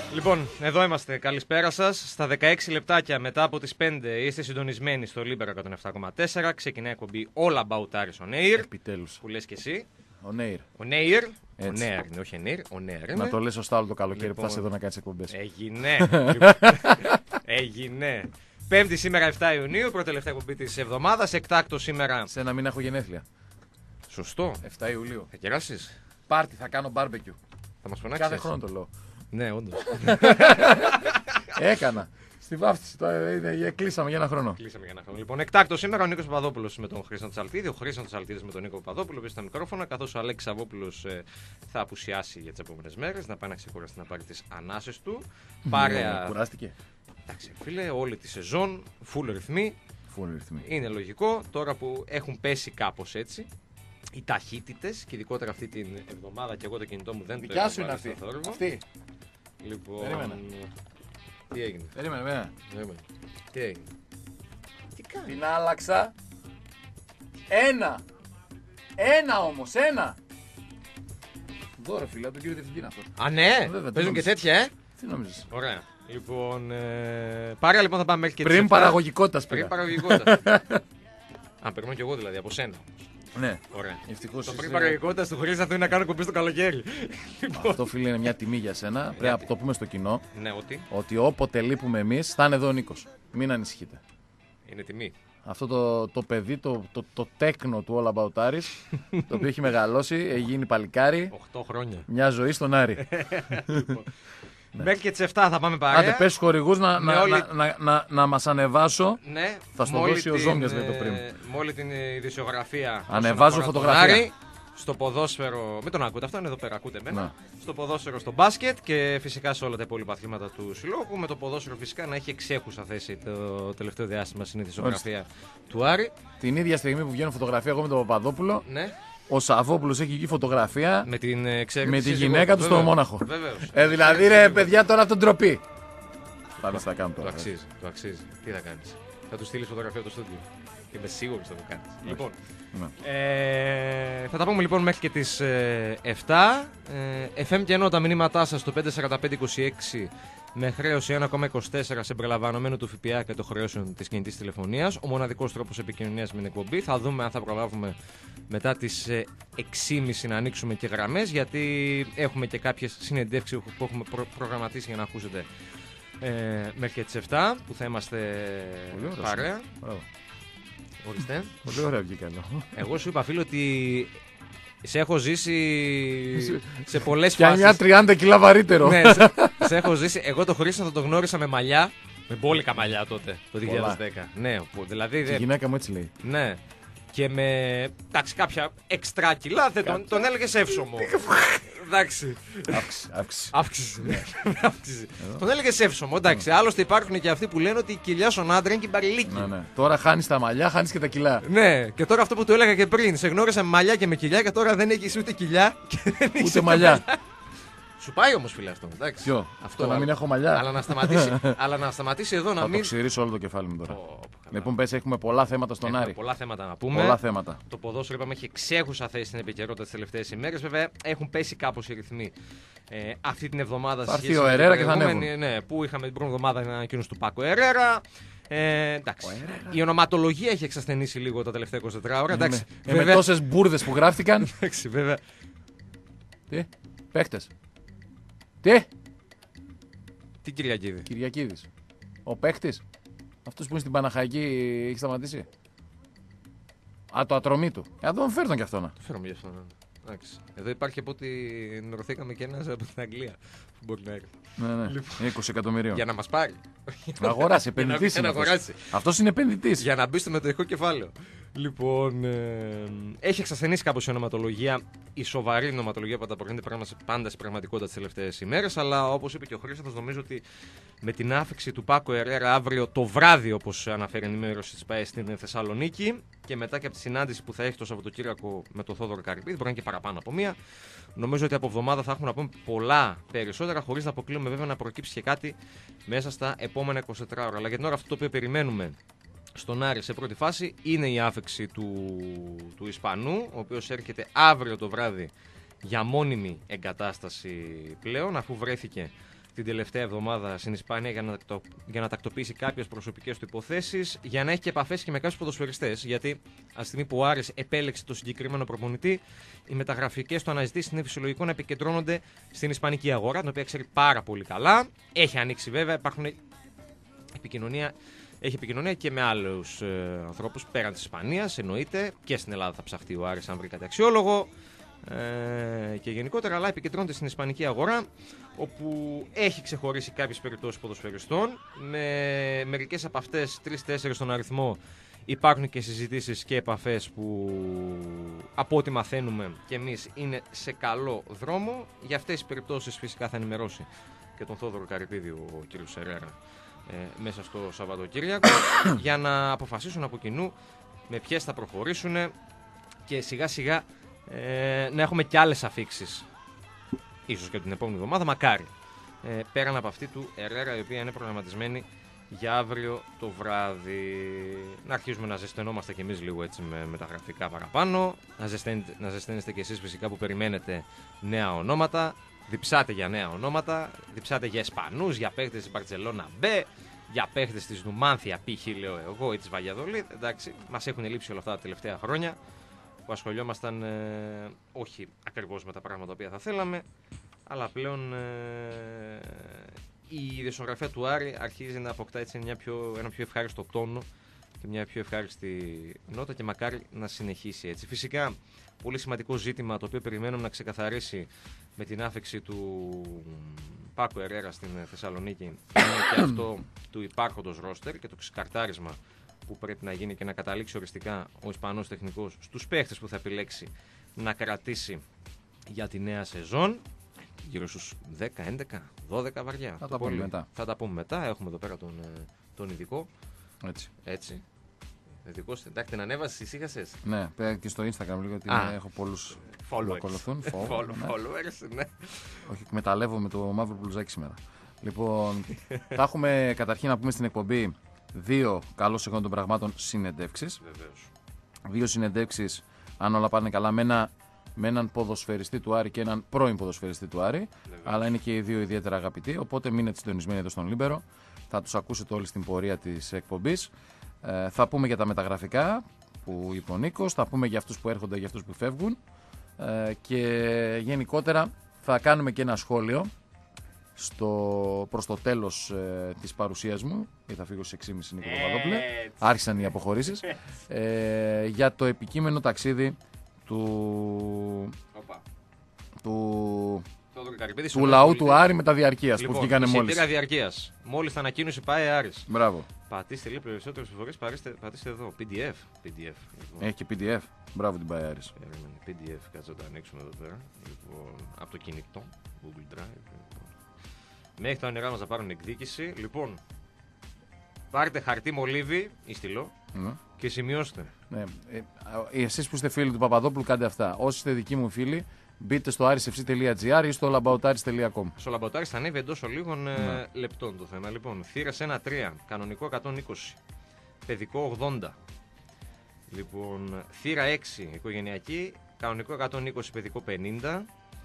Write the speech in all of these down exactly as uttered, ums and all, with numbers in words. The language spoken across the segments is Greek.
Λοιπόν, εδώ είμαστε. Καλησπέρα σας. Στα δεκαέξι λεπτάκια μετά από τις πέντε είστε συντονισμένοι στο Libera εκατόν επτά κόμμα τέσσερα. Ξεκινάει η εκπομπή All About Aris on Air. Επιτέλους. Που λες και εσύ. On Air. On Air. On Air, είναι όχι on Air. On Air. Να το λες σωστά όλο το καλοκαίρι Λοιπόν, που θα είσαι εδώ να κάνεις εκπομπές. Έγινε. Λοιπόν, έγινε. Πέμπτη σήμερα επτά Ιουνίου, πρώτη τελευταία εκπομπή της εβδομάδας. Εκτάκτο σήμερα. Σε ένα μήνα έχω γενέθλια. Σωστό. επτά Ιουλίου. Θα κεράσεις. Πάρτι, θα κάνω barbecue. Θα μας φωνάξεις. Κάθε χρόνο το λέω. Ναι, όντως. Έκανα. Στη βάφτιση. Τώρα ε, κλείσαμε για ένα χρόνο. Κλείσαμε για ένα χρόνο. Λοιπόν, εκτάκτο σήμερα ο Νίκος Παπαδόπουλος με τον Χρήστο Τσαλτίδη, ο Χρήστο Τσαλτίδης με τον Νίκο Παπαδόπουλο πίσω στα μικρόφωνα, καθώς ο Αλέξης Σαββόπουλος ε, θα απουσιάσει για τις επόμενες μέρες, να πάει να ξεκουραστεί να πάρει τις ανάσες του. Πάρε. Κουράστηκε. Εντάξει, φίλε, όλη τη σεζόν, full ρυθμοί. Full ρυθμοί. Είναι λογικό τώρα που έχουν πέσει κάπως έτσι οι ταχύτητες και ειδικότερα αυτή την εβδομάδα και εγώ το κινητό μου δεν το Δικιά έχω σου είναι βάλει αυτή. στο θόρυβο. Αυτή. Λοιπόν. Περίμενε. Τι έγινε. Περίμενε, περίμενε. Περίμενε. Τι έγινε. Τι κάνει. Την άλλαξα. Ένα. Ένα όμως, ένα. Δώρο φίλε, από τον κύριο Διευθυντή είναι αυτό. Α, ναι, Βέβαια, παίζουν και νόμιζες. τέτοια, ε. Τι νομίζεις. Ωραία. Λοιπόν, ε... πάρε λοιπόν θα πάμε μέχρι και τις Πριν επτά. παραγωγικότητας Πριν πήγα. παραγωγικότητα. Α, περνώ κι εγώ δηλαδή από σένα. Ναι. Ωραία. Ευτυχώς Το είσαι- πριν παραγωγικότητα του χωρίς αυτό είναι να κάνω κομπή στο καλοκαίρι. Λοιπόν. Αυτό φίλε είναι μια τιμή για σένα. Πρέπει να το πούμε στο κοινό. Ναι, ότι Ότι όποτε λείπουμε εμείς θα είναι εδώ ο Νίκος. Μην ανησυχείτε. είναι τιμή. Αυτό το, το παιδί, το, το, το τέκνο του All About Aris, το οποίο έχει μεγαλώσει, έχει γίνει παλικάρι, οκτώ χρόνια. μια ζωή στον Άρη. Μέχρι και τις επτά θα πάμε παρέα. Άντε πες στους χορηγούς να, Με να, όλη- να, να, να, να μας ανεβάσω. Ναι, Θα στο με όλη δώσει ο την, Ζόμπιας με το ε, πριν. Με όλη την ε, ειδησιογραφία. Ανεβάζω όσον αφορά τον φωτογραφία. Άρη, στο ποδόσφαιρο. Μην τον ακούτε, αυτό είναι εδώ πέρα, ακούτε εμένα. Ναι. Στο ποδόσφαιρο, στο μπάσκετ και φυσικά σε όλα τα υπόλοιπα αθλήματα του συλλόγου. Με το ποδόσφαιρο φυσικά να έχει εξέχουσα θέση το τελευταίο διάστημα στην ειδησιογραφία του Άρη. Την ίδια στιγμή που βγαίνω φωτογραφία εγώ με τον Παπαδόπουλο, Ναι, ο Σαββόπουλος έχει εκεί φωτογραφία με την εξαίρεση. με τη γυναίκα του στο Μόναχο. Βεβαίως. Ε, δηλαδή ρε παιδιά τώρα αυτό ντροπή. Θα δεις τι θα κάνω Το τώρα. αξίζει, το αξίζει. Τι θα κάνεις. Θα του στείλει φωτογραφία από το στούντιο. Είμαι σίγουρος θα το κάνεις. Λοιπόν, Ναι. ε, θα τα πούμε λοιπόν μέχρι και τις ε, επτά. Ε, εφ εμ και ενώ τα μηνύματά σας στο πέντε τέσσερα πέντε είκοσι έξι με χρέωση ένα κόμμα είκοσι τέσσερα συμπεριλαμβανομένου του ΦΠΑ και των χρεώσεων της κινητής τηλεφωνίας. Ο μοναδικός τρόπος επικοινωνίας με την εκπομπή. Θα δούμε αν θα προλάβουμε μετά τις ε, έξι και μισή να ανοίξουμε και γραμμές, γιατί έχουμε και κάποιες συνεντεύξεις που έχουμε προ- προγραμματίσει για να ακούσετε ε, μέχρι και τις επτά που θα είμαστε Πολύ ωραία. παρέα. Μπράβο. Ορίστε. Πολύ ωραία βγήκα εδώ. Εγώ σου είπα φίλο ότι σε έχω ζήσει σε πολλές Και μια φάσεις. τριάντα κιλά βαρύτερο. Ναι, σε, σε έχω ζήσει. Εγώ το Χρήστο θα το γνώρισα με μαλλιά. Με μπόλικα μαλλιά τότε, το δύο χιλιάδες δέκα. Ναι, που- δηλαδή. Η δεν- γυναίκα μου έτσι λέει. Ναι. Και με. Εντάξει, κάποια εξτρά κιλά δεν τον, τον έλεγε εύσωμο. Εντάξει. Αύξηση, αύξηση. Αύξηση. Αύξηση. Τον έλεγε εύσωμο. Εντάξει. Άλλωστε υπάρχουν και αυτοί που λένε ότι η κοιλιά στον άντρα είναι και η μπαριλίκη. Ναι, ναι. Τώρα χάνεις τα μαλλιά, χάνεις και τα κιλά. Ναι, και τώρα αυτό που του έλεγα και πριν. Σε γνώρισα με μαλλιά και με κοιλιά και τώρα δεν έχει ούτε κοιλιά και δεν έχεις Ούτε μαλλιά. Σου πάει όμως φίλε αυτό. Εντάξει. Ποιο? Αυτό Το να μην έχω μαλλιά. Αλλά να σταματήσει, αλλά να σταματήσει εδώ να Θα το μην. ξυρίσω όλο το κεφάλι μου τώρα. Ω, καλά. Λοιπόν, πες, έχουμε πολλά θέματα στον Έχουμε Άρη. πολλά θέματα να πούμε. Πολλά θέματα. Το ποδόσφαιρο είπαμε έχει εξέχουσα θέση στην επικαιρότητα τις τελευταίες ημέρες. Βέβαια έχουν πέσει κάπως οι ρυθμοί ε, αυτή την εβδομάδα. Θα σε έρθει σχέση ο με την Ερέρα και θα προηγούμενη, Ναι, που είχαμε την πρώτη εβδομάδα ένα ανακοίνωση του Πάκο Ερέρα. Ε, εντάξει. Η ονοματολογία έχει εξασθενήσει λίγο τα τελευταία είκοσι τέσσερις ώρα. Εντάξει, Με, με βέβαια, τόσες μπουρδες που γράφτηκαν. εντάξει, βέβαια. Τι, παίχτες. Τι, Τι Κυριακίδη. Κυριακίδης. Ο παίχτης. Αυτός που είναι στην Παναχαϊκή έχει σταματήσει. Α, το ατρωμί του. Ε, εδώ φέρνω κι αυτό να. Το φέραμε γι' αυτό. Ναι. Εντάξει. Εδώ υπάρχει από ό,τι ενημερωθήκαμε και ένας από την Αγγλία που μπορεί να έρθει. Ναι, ναι. Λοιπόν. είκοσι εκατομμυρίων. Για να μας πάρει. Να αγοράσει, επενδυτής Για να είναι αυτός. αγοράσει. Αυτός είναι επενδυτής. Για να μπει στο μετοχικό κεφάλαιο. Λοιπόν, ε, έχει εξασθενήσει κάπως η ονοματολογία, η σοβαρή ονοματολογία που ανταποκρίνεται πράγμα- πάντα στην πραγματικότητα τις τελευταίες ημέρες. Αλλά όπως είπε και ο Χρήστος, νομίζω ότι με την άφηξη του Πάκο Ερέρα αύριο το βράδυ, όπως αναφέρει η ενημέρωση της ΠΑΕ στην Θεσσαλονίκη, και μετά και από τη συνάντηση που θα έχει το Σαββατοκύριακο με τον Θόδωρο Καρυπίδη, μπορεί να είναι και παραπάνω από μία, νομίζω ότι από εβδομάδα θα έχουμε να πούμε πολλά περισσότερα, χωρίς να αποκλείουμε βέβαια να προκύψει και κάτι μέσα στα επόμενα είκοσι τέσσερις ώρα. Αλλά για την ώρα αυτό το οποίο περιμένουμε στον Άρη σε πρώτη φάση είναι η άφηξη του, του Ισπανού, ο οποίος έρχεται αύριο το βράδυ για μόνιμη εγκατάσταση πλέον, αφού βρέθηκε την τελευταία εβδομάδα στην Ισπανία για να, το, για να τακτοποιήσει κάποιες προσωπικές του υποθέσεις, για να έχει και επαφές και με κάποιους ποδοσφαιριστές. Γιατί από τη στιγμή που ο Άρης επέλεξε το συγκεκριμένο προπονητή, οι μεταγραφικές του αναζητήσεις είναι φυσιολογικό να επικεντρώνονται στην ισπανική αγορά, την οποία ξέρει πάρα πολύ καλά. Έχει ανοίξει βέβαια, υπάρχουν επικοινωνία. Έχει επικοινωνία και με άλλους ε, ανθρώπους πέραν της Ισπανίας, εννοείται. Και στην Ελλάδα θα ψαχτεί ο Άρης αν βρει κάτι αξιόλογο. Ε, και γενικότερα, αλλά επικεντρώνεται στην ισπανική αγορά, όπου έχει ξεχωρίσει κάποιες περιπτώσεις ποδοσφαιριστών. Με μερικές από αυτές, τρεις-τέσσερις στον αριθμό, υπάρχουν και συζητήσεις και επαφές που, από ό,τι μαθαίνουμε και εμείς, είναι σε καλό δρόμο. Για αυτές τις περιπτώσεις φυσικά θα ενημερώσει και τον Θόδωρο Καρυπίδη ο κ. Σερέρα ε, μέσα στο Σαββατοκύριακο για να αποφασίσουν από κοινού με ποιες θα προχωρήσουν και σιγά σιγά ε, να έχουμε και άλλες αφίξεις, ίσως και την επόμενη εβδομάδα, μακάρι, ε, πέραν από αυτή του Ερέρα, η οποία είναι προγραμματισμένη για αύριο το βράδυ. Να αρχίσουμε να ζεσθενόμαστε κι εμείς λίγο έτσι με, με τα γραφικά παραπάνω, να, ζεσταίνετε, να ζεσθένεστε κι εσείς φυσικά που περιμένετε νέα ονόματα. Διψάτε για νέα ονόματα, διψάτε για Ισπανούς, για παίχτες της Μπαρτσελώνα Μπ, για παίχτες της Νουμάνθια π.χ. λέω εγώ ή της Βαγιαδολίδ. Εντάξει, μας έχουν λείψει όλα αυτά τα τελευταία χρόνια που ασχολιόμασταν ε, όχι ακριβώς με τα πράγματα που θα θέλαμε, αλλά πλέον ε, η δισογραφία του Άρη αρχίζει να αποκτά έτσι μια πιο, ένα πιο ευχάριστο τόνο και μια πιο ευχάριστη νότα και μακάρι να συνεχίσει έτσι. Φυσικά, πολύ σημαντικό ζήτημα το οποίο περιμένουμε να ξεκαθαρίσει με την άφηξη του Πάκο Ερέρα στην Θεσσαλονίκη είναι και αυτό του υπάρχοντος ρόστερ και το ξεκαρτάρισμα που πρέπει να γίνει και να καταλήξει οριστικά ο Ισπανός τεχνικός στους παίχτες που θα επιλέξει να κρατήσει για τη νέα σεζόν. Γύρω στους δέκα, έντεκα, δώδεκα βαριά. Θα τα πούμε μετά. Θα τα πούμε μετά. Έχουμε εδώ πέρα τον, τον ειδικό. Έτσι. Έτσι. Ειδικός, εντάξει, την ανέβαση, ησύχασες. Ναι, και στο Instagram λίγο, γιατί έχω πολλούς που με ακολουθούν. Follow, ναι. Followers, ναι. Όχι, εκμεταλλεύομαι το μαύρο μπλουζάκι σήμερα. Λοιπόν, θα έχουμε καταρχήν να πούμε στην εκπομπή δύο καλώς εγώ των πραγμάτων συνεντεύξεις. Βεβαίως. Δύο συνεντεύξεις, αν όλα πάνε καλά, με, ένα, με έναν ποδοσφαιριστή του Άρη και έναν πρώην ποδοσφαιριστή του Άρη. Βεβαίως. Αλλά είναι και οι δύο ιδιαίτερα αγαπητοί. Οπότε μείνετε συντονισμένοι εδώ στον Λίμπερο. Θα τους ακούσετε όλοι στην πορεία της εκπομπής. Ε, θα πούμε για τα μεταγραφικά που είπε ο Νίκος. Θα πούμε για αυτούς που έρχονται, για αυτούς που φεύγουν. Ε, και γενικότερα θα κάνουμε και ένα σχόλιο στο, προς το τέλος ε, της παρουσίας μου, γιατί θα φύγω στις έξι και μισή Νίκο Παπαδόπουλε, άρχισαν οι αποχωρήσεις, ε, για το επικείμενο ταξίδι του, του, του λαού του Άρη με τα διαρκείας, λοιπόν, που βγήκανε μόλις. Εισιτήρια διαρκείας. Μόλις θα ανακοίνωση πάει Άρης. Μπράβο. Πατήστε λίγο περισσότερες φορές, πατήστε εδώ. πι ντι εφ. πι ντι εφ λοιπόν. Έχει και πι ντι εφ. Μπράβο την πάει Άρης. πι ντι εφ, κάτσε να το ανοίξουμε εδώ πέρα. Λοιπόν, από το κινητό, Google Drive. Λοιπόν. Μέχρι τα όνειρά μας να πάρουν εκδίκηση. Λοιπόν, πάρτε χαρτί μολύβι ή στυλό mm. και σημειώστε. Ναι. Ε, εσείς που είστε φίλοι του Παπαδόπουλου, κάντε αυτά. Όσοι είστε δικοί μου φίλοι, μπείτε στο arisfc τελεία gr ή στο λαμπαουτάρις τελεία com. Στο λαμπαουτάρις θα ανέβει εντός λίγων ναι. λεπτών το θέμα. Λοιπόν, θύρας ένα τρία, κανονικό εκατόν είκοσι, παιδικό ογδόντα. Λοιπόν, θύρα έξι, οικογενειακή, κανονικό εκατόν είκοσι, παιδικό πενήντα.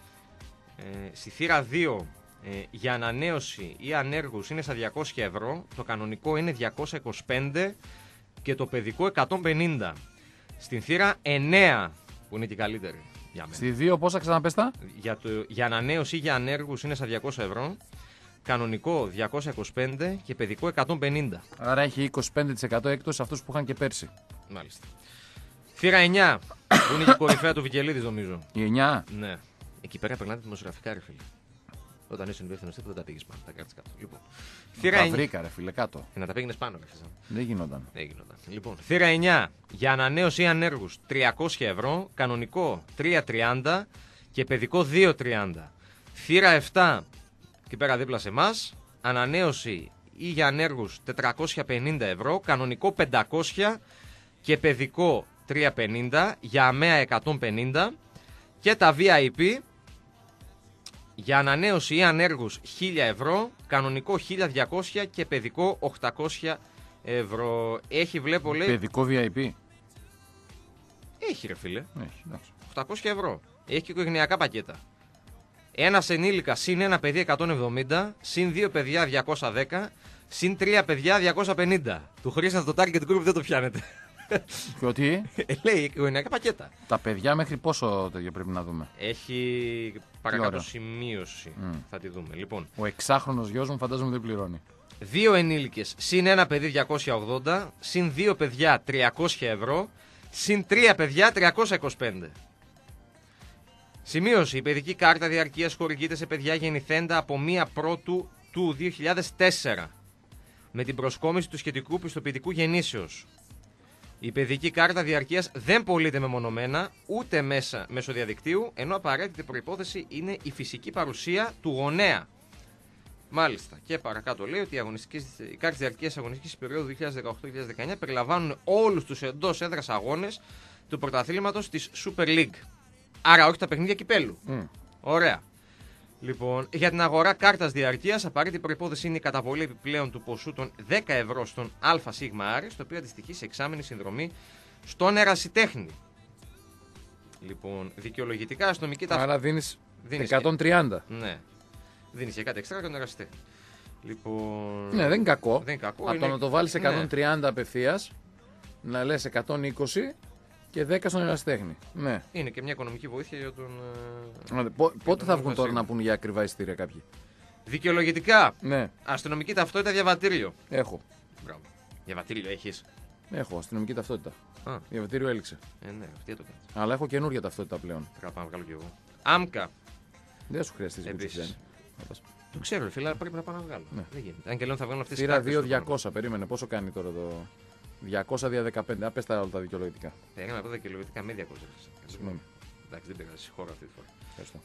Ε, στη θύρα δύο, ε, για ανανέωση ή ανέργους είναι στα διακόσια ευρώ, το κανονικό είναι διακόσια είκοσι πέντε και το παιδικό εκατόν πενήντα. Στην θύρα εννέα, που είναι και καλύτερη. Στη δύο πόσα ξαναπέστα? Για, το, για ανανέωση ή για ανέργους είναι στα διακόσια ευρώ, κανονικό διακόσια είκοσι πέντε και παιδικό εκατόν πενήντα. Άρα έχει είκοσι πέντε τοις εκατό έκπτωση αυτούς που είχαν και πέρσι. Μάλιστα. Θύρα εννέα, που είναι και η κορυφαία του Βικελίδης νομίζω. Η εννέα? Ναι. Εκεί πέρα περνάτε δημοσιογραφικά, ρε φίλε. Όταν είσαι υπεύθυνος τύπου δεν τα πήγες πάνω, τα κράτης κάτω. Λοιπόν, θύρα τα βρήκα, ρε φίλε, κάτω. Και να τα πήγαινες πάνω, ρε φίλε. Δεν γινόταν. Δεν γινόταν. Λοιπόν, θύρα εννέα, για ανανέωση ή ανέργους τριακόσια ευρώ, κανονικό τρία τριάντα και παιδικό δύο τριάντα. Θύρα επτά, εκεί πέρα δίπλα σε εμάς, ανανέωση ή για ανέργους τετρακόσια πενήντα ευρώ, κανονικό πεντακόσια και παιδικό τρία πενήντα, για αμαία εκατόν πενήντα. Και τα βι άι πι για ανανέωση ή ανέργους χίλια ευρώ, κανονικό χίλια διακόσια και παιδικό οκτακόσια ευρώ. Έχει, βλέπω, λέει... Παιδικό βι άι πι. Έχει, ρε φίλε. Έχει, εντάξει. οκτακόσια ευρώ. Έχει και οικογενειακά πακέτα. Ένας ενήλικα συν ένα παιδί εκατόν εβδομήντα, συν δύο παιδιά διακόσια δέκα, συν τρία παιδιά διακόσια πενήντα. Του Χρήστα το target group δεν το πιάνετε. Και ότι Ε, λέει οικογενειακά πακέτα. τα παιδιά μέχρι πόσο τέτοιο πρέπει να δούμε. Έχει παρακάτω ωραία. σημείωση. Mm. Θα τη δούμε. Λοιπόν, Ο εξάχρονος γιος μου φαντάζομαι δεν πληρώνει. δύο ενήλικες συν ένα παιδί διακόσια ογδόντα, συν δύο παιδιά τριακόσια ευρώ, συν τρία παιδιά τριακόσια είκοσι πέντε. Σημείωση. Η παιδική κάρτα διαρκείας χορηγείται σε παιδιά γεννηθέντα από μία Πρώτου του δύο χιλιάδες τέσσερα με την προσκόμιση του σχετικού πιστοποιητικού γεννήσεως. Η παιδική κάρτα διαρκείας δεν πωλείται μεμονωμένα ούτε μέσα μέσω διαδικτύου, ενώ απαραίτητη προϋπόθεση είναι η φυσική παρουσία του γονέα. Μάλιστα. Και παρακάτω λέει ότι οι, οι κάρτες διαρκείας αγωνιστικής περίοδου δύο χιλιάδες δεκαοκτώ δύο χιλιάδες δεκαεννιά περιλαμβάνουν όλους τους εντός έδρας αγώνες του πρωταθλήματος της Super League. Άρα όχι τα παιχνίδια κυπέλου. Mm. Ωραία. Λοιπόν, για την αγορά κάρτας διαρκείας, απαραίτητη προϋπόθεση είναι η καταβολή επιπλέον του ποσού των δέκα ευρώ στον ΑΣ Άρης, το οποίο αντιστοιχεί σε εξάμηνη συνδρομή στον ερασιτέχνη. Λοιπόν, δικαιολογητικά αστυνομική ταυτότητα. Άρα δίνεις, Δίνεις εκατόν τριάντα. Και... Ναι. Δίνεις και κάτι εξτρά για τον ερασιτέχνη. Λοιπόν... Ναι, δεν είναι κακό. Δεν είναι κακό. Από είναι... το να το βάλεις εκατόν τριάντα ναι. απευθείας, να λες εκατόν είκοσι και δέκα στον ερασιτέχνη. Ναι. Είναι και μια οικονομική βοήθεια για τον. Πο- πότε τον θα βγουν τώρα Βασίλη. να πούν για ακριβά εισιτήρια κάποιοι. Δικαιολογητικά. Ναι, Αστυνομική ταυτότητα διαβατήριο. έχω. Μπράβο. Διαβατήριο έχεις. Έχω αστυνομική ταυτότητα. Α, Διαβατήριο έληξε. ε, ναι, αυτή το κάνει. Αλλά έχω καινούργια ταυτότητα πλέον. Πρέπει να πάω να βγάλω κι εγώ. Άμκα. Δεν σου χρειαστεί να Επίσης. Το ξέρω, ρε φίλε, αλλά πρέπει να πάω να βγάλω. Ναι. Δεν γίνεται. Αν και λέω θα βγάλω αυτές τις Πήρα κάρτες δύο στο διακόσια, περίμενε. Πόσο κάνει τώρα το. διακόσια δια δεκαπέντε. Α, πες τα όλα τα δικαιολογητικά. χρόνο. Περίμενα από εδώ και λογικά με διακόσια. Συγγνώμη. Εντάξει, δεν πειράζει, χώρα αυτή τη φορά. Ευχαριστώ.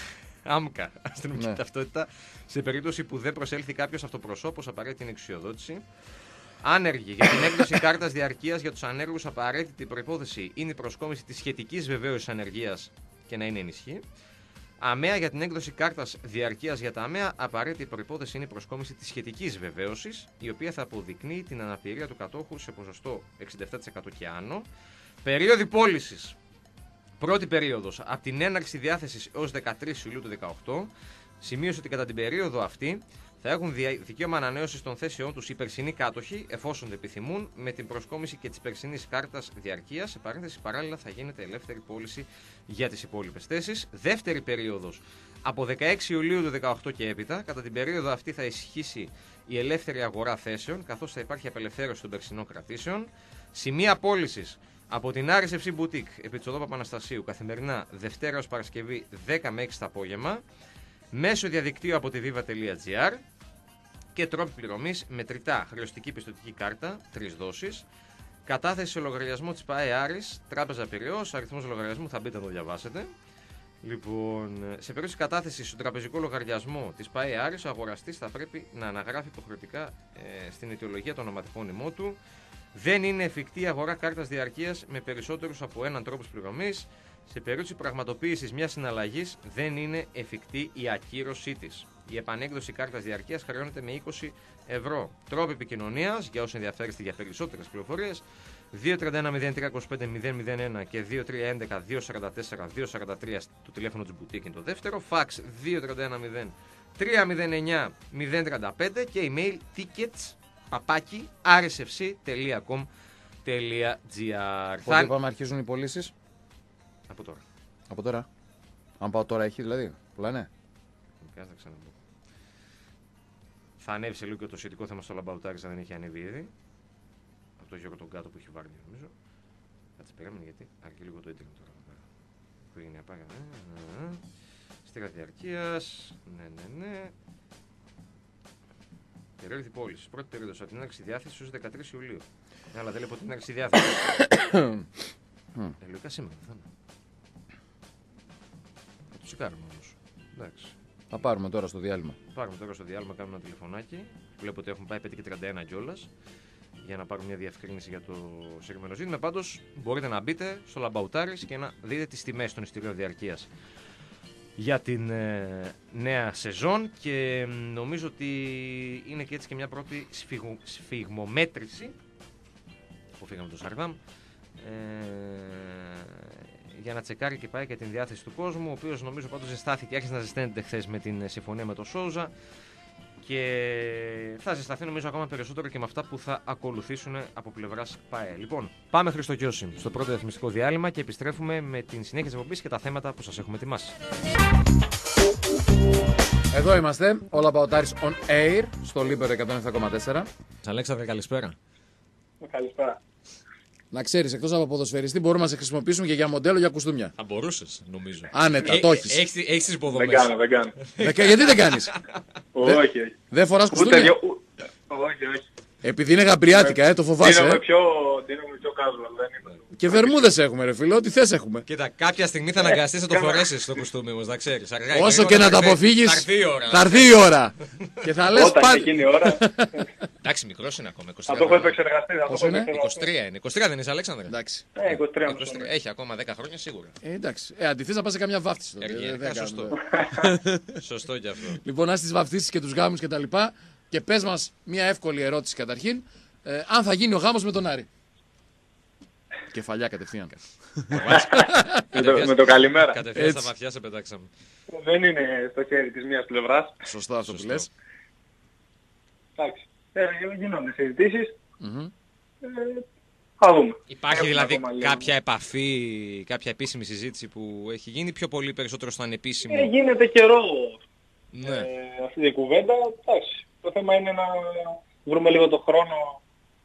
Άμκα. Αστυνομική Ναι. ταυτότητα σε περίπτωση που δεν προσέλθει κάποιο αυτοπροσώπος, απαραίτητη είναι εξουσιοδότηση. Άνεργοι. Για την έκδοση κάρτας διαρκείας για τους ανέργους, απαραίτητη προϋπόθεση είναι η προσκόμιση της σχετικής βεβαίωσης ανεργίας και να είναι ενισχύ. ΑΜΕΑ. Για την έκδοση κάρτας διαρκείας για τα ΑΜΕΑ, απαραίτητη προϋπόθεση είναι η προσκόμιση της σχετικής βεβαίωσης, η οποία θα αποδεικνύει την αναπηρία του κατόχου σε ποσοστό εξήντα επτά τοις εκατό και άνω. Περίοδοι πώλησης. Πρώτη περίοδος. Από την έναρξη διάθεσης έως δεκατρείς Ιουλίου του δύο χιλιάδες δεκαοκτώ. Σημείωσε ότι κατά την περίοδο αυτή θα έχουν δικαίωμα ανανέωσης των θέσεών τους οι περσινοί κάτοχοι, εφόσον το επιθυμούν, με την προσκόμιση και της περσινής κάρτας διαρκείας. Σε παρένθεση, παράλληλα θα γίνεται ελεύθερη πώληση για τις υπόλοιπες θέσεις. Δεύτερη περίοδος. Από δεκαέξι Ιουλίου του δύο χιλιάδες δεκαοκτώ και έπειτα, κατά την περίοδο αυτή θα ισχύσει η ελεύθερη αγορά θέσεων, καθώς θα υπάρχει απελευθέρωση των περσινών κρατήσεων. Σημεία πώλησης. Από την Άρης εφ σι Boutique επί της οδού Παπαναστασίου, καθημερινά Δευτέρα ως Παρασκευή δέκα με έξι το απόγευμα, μέσω διαδικτύου από τη viva.gr και τρόποι πληρωμής μετρητά χρεωστική πιστωτική κάρτα, τρεις δόσεις, κατάθεση σε λογαριασμό της ΠΑΕ Άρης, Τράπεζα Πειραιώς, αριθμός λογαριασμού θα μπείτε να το διαβάσετε. Λοιπόν, σε περίπτωση κατάθεση στον τραπεζικό λογαριασμό της ΠΑΕ Άρης, ο αγοραστής θα πρέπει να αναγράφει υποχρεωτικά ε, στην αιτιολογία το ονοματεπώνυμό του. Δεν είναι εφικτή η αγορά κάρτας διαρκείας με περισσότερους από έναν τρόπο πληρωμής. Σε περίπτωση πραγματοποίησης μιας συναλλαγής δεν είναι εφικτή η ακύρωσή της. Η επανέκδοση κάρτας διαρκείας χρεώνεται με είκοσι ευρώ. Τρόποι επικοινωνίας για όσοι ενδιαφέρεστε για περισσότερες πληροφορίες: δύο τρία ένα μηδέν τρία δύο πέντε μηδέν μηδέν ένα και δύο τρία ένα ένα δύο τέσσερα τέσσερα δύο τέσσερα τρία το τηλέφωνο της Boutique είναι το δεύτερο. Φαξ δύο τρία ένα μηδέν τρία μηδέν εννιά μηδέν τριάντα πέντε και email tickets παπάκι άρ ες εφ σι τελεία κομ τελεία τζι άρ. Πότε θα... είπαμε αρχίζουν οι πωλήσεις? Από τώρα. Από τώρα. Αν πάω τώρα έχει δηλαδή. Πουλάνε. Θα ξαναμπω. Θα ανέβει σε λίγο και το σχετικό θέμα στο Λαμπαουτάρις, αν δεν έχει ανέβει ήδη. Από το Γιώργο τον κάτω που έχει βάλει, νομίζω. Κάτσε περίμενε γιατί αρκεί λίγο το ίντερνετ τώρα. Οικογενειακά. Στήρα διαρκείας. Ναι, ναι, ναι. Περίοδη πώληση. Πρώτη περίοδο από την έναρξη διάθεση έως δεκατρείς Ιουλίου. Ναι, αλλά δεν λέω από την έναρξη διάθεση. Ε, λογικά σήμερα θα είναι. Θα το τσεκάρουμε όμως. Εντάξει. Θα πάρουμε τώρα στο διάλειμμα. Πάρουμε τώρα στο διάλειμμα, κάνουμε ένα τηλεφωνάκι. Βλέπω ότι έχουν πάει πέντε και τριάντα ένα κιόλας. Για να πάρουμε μια διευκρίνηση για το συγκεκριμένο ζήτημα. Πάντως μπορείτε να μπείτε στο Λαμπαουτάρις και να δείτε τις τιμές των εισιτηρίων διαρκείας για την ε, νέα σεζόν, και νομίζω ότι είναι και έτσι και μια πρώτη σφιγμο, σφιγμομέτρηση. Που φύγαμε το Σαρδάμ. Ε, για να τσεκάρει και πάει και την διάθεση του κόσμου, ο οποίος νομίζω πάντως ζεστάθηκε, άρχισε να ζεσταίνεται χθες με την συμφωνία με το Σόουζα και θα ζεσταθεί νομίζω ακόμα περισσότερο και με αυτά που θα ακολουθήσουν από πλευράς ΠΑΕ. Λοιπόν, πάμε Χριστοκιώση στο πρώτο διαφημιστικό διάλειμμα και επιστρέφουμε με την συνέχεια της εκπομπής και τα θέματα που σας έχουμε ετοιμάσει. Εδώ είμαστε, All About Aris on Air, στο Λίμπερο εκατόν επτά κόμμα τέσσερα. Αλέξανδρε, καλησπέρα. Καλησπέρα. Να ξέρεις, εκτός από ποδοσφαιριστή, μπορούμε να σε χρησιμοποιήσουμε και για μοντέλο για κουστούμια. Θα μπορούσες, νομίζω. Άνετα, το έχεις. Έχεις τις υποδομές. Δεν κάνω, δεν κάνω. Γιατί δεν κάνεις? Όχι, όχι. Δεν φοράς Ούτε κουστούμια? δυο... Όχι, όχι. Επειδή είναι γαμπριάτικα, ε, το φοβάσαι. Δίνομαι Ε. πιο, δίνομαι πιο casual, δεν είμαι. Και βερμούδες έχουμε, ρε φίλε, ό,τι θες έχουμε. Κοίτα, κάποια στιγμή θα αναγκαστείς να το φορέσεις στο κουστούμι όμως, να ξέρεις. Αργά ή Όσο γρήγορα και να θα τα έρθει- αποφύγεις, θα έρθει η ώρα. θα έρθει η ώρα. Και θα λες Όταν πάντα. εκείνη η ώρα Εντάξει, μικρός είναι ακόμα. είκοσι θα τρία το έχω χρόνια. επεξεργαστεί. Θα το Πόσο έχω είναι? επεξεργαστεί. είκοσι τρία είναι. είκοσι τρία δεν είσαι, Αλέξανδρε? Εντάξει. Ε, είκοσι τρία. είκοσι τρία. Έχει ακόμα δέκα χρόνια σίγουρα. Ε, εντάξει. Ε, αντιθείς να πας σε καμιά βάφτιση. τότε. Εργιακά, Δεν κάνουμε. σωστό. Σωστό κι αυτό. Λοιπόν, να στις βαφτίσεις και τους γάμους και τα λοιπά. Και πες μας μια εύκολη ερώτηση καταρχήν. Ε, αν θα γίνει ο γάμος με τον Άρη. Κεφαλιά κατευθείαν. Με το- Με το καλημέρα. Κατευθείαν στα Έτσι. βαθιά σε πετάξαμε. Δεν είναι στο χέρι της μίας πλευράς. Σωστό αυτό που λες. Εντάξει. Ε, γίνονται συζητήσεις. Μμμ. Ε, θα δούμε. Υπάρχει Έχουμε δηλαδή ακόμα λίγο. κάποια επαφή, κάποια επίσημη συζήτηση που έχει γίνει, πιο πολύ περισσότερο στο ανεπίσημο? Ε, γίνεται καιρό Ναι. ε, αυτή η κουβέντα. Εντάξει. Το θέμα είναι να βρούμε λίγο το χρόνο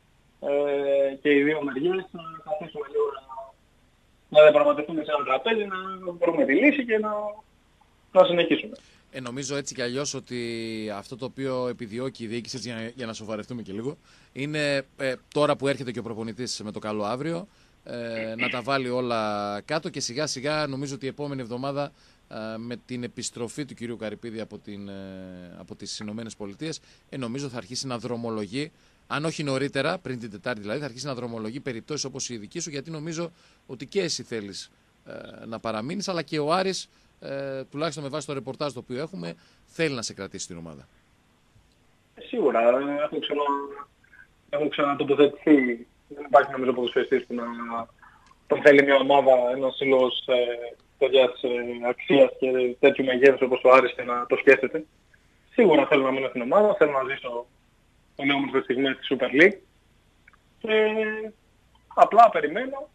ε, και οι δύο μεριές να καθίσουμε λίγο να, να διαπραγματευτούμε σε ένα τραπέζι, να βρούμε τη λύση και να, να συνεχίσουμε. Ε, νομίζω έτσι κι αλλιώς ότι αυτό το οποίο επιδιώκει η διοίκηση, έτσι, για, να- για να σοβαρευτούμε και λίγο, είναι ε, τώρα που έρχεται και ο προπονητής με το καλό αύριο, ε, να τα βάλει όλα κάτω και σιγά σιγά νομίζω ότι η επόμενη εβδομάδα ε, με την επιστροφή του κυρίου Καρυπίδη από, την, ε, από τις Ηνωμένες Πολιτείες, ε, νομίζω θα αρχίσει να δρομολογεί, αν όχι νωρίτερα, πριν την Τετάρτη δηλαδή, θα αρχίσει να δρομολογεί περιπτώσεις όπως η δική σου, γιατί νομίζω ότι και εσύ θέλεις ε, να παραμείνεις, αλλά και ο Άρης, ε, τουλάχιστον με βάση το ρεπορτάζ το οποίο έχουμε, θέλει να σε κρατήσει στην ομάδα. Σίγουρα, έχω, ξανα, έχω ξανατοποθετηθεί. Δεν υπάρχει νομίζω ποδοσφαιριστής που να τον θέλει μια ομάδα, ένας σύλλογος ε, τέτοιας ε, αξίας και τέτοιου μεγέθους όπως ο Άρης και να το σκέφτεται. Σίγουρα θέλω να μείνω στην ομάδα, θέλω να ζήσω τον όμορφο στιγμές της Super League και απλά περιμένω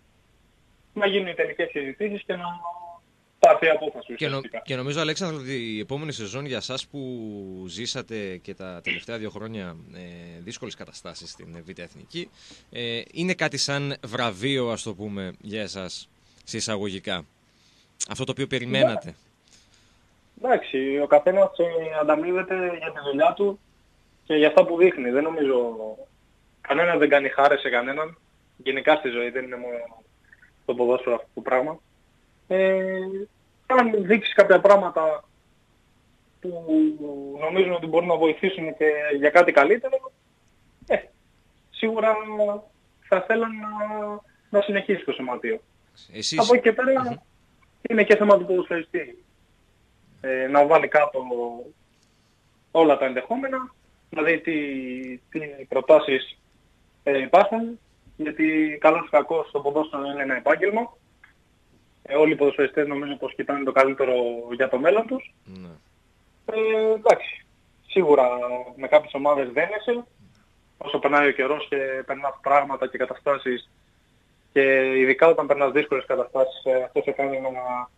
να γίνουν οι τελικές συζητήσεις και να πάρθει η απόφαση Και, νο, ουσιαστικά. και νομίζω, Αλέξανδρο, ότι η επόμενη σεζόν για εσάς που ζήσατε και τα τελευταία δύο χρόνια ε, δύσκολες καταστάσεις στην Β' Εθνική, ε, είναι κάτι σαν βραβείο, ας το πούμε, για εσάς, σε εισαγωγικά. Αυτό το οποίο περιμένατε. Εντάξει, ο καθένας ε, ανταμείβεται για τη δουλειά του και για αυτά που δείχνει. Δεν νομίζω κανένας δεν κάνει χάρη σε κανέναν. Γενικά στη ζωή, δεν είναι μόνο το ποδόσφαιρο αυτό το πράγμα. Ε, αν δείξει κάποια πράγματα που νομίζουν ότι μπορούν να βοηθήσουν και για κάτι καλύτερο, ε, σίγουρα θα θέλουν να, να συνεχίσει το σωματείο. Εσείς... Από εκεί και πέρα Mm-hmm. είναι και θέμα του ποδοσφαιριστή. Ε, να βάλει κάτω όλα τα ενδεχόμενα, να δει τι, τι προτάσεις ε, υπάρχουν, γιατί καλώς ή κακώς το ποδόσφαιρο είναι ένα επάγγελμα. Ε, όλοι οι ποδοσφαιριστές νομίζω πως κοιτάνε το καλύτερο για το μέλλον τους. Ναι. Ε, εντάξει, σίγουρα με κάποιες ομάδες δένεσαι, όσο περνάει ο καιρός και περνάς πράγματα και καταστάσεις και ειδικά όταν περνάς δύσκολες καταστάσεις, ε, αυτό σε κάνει να,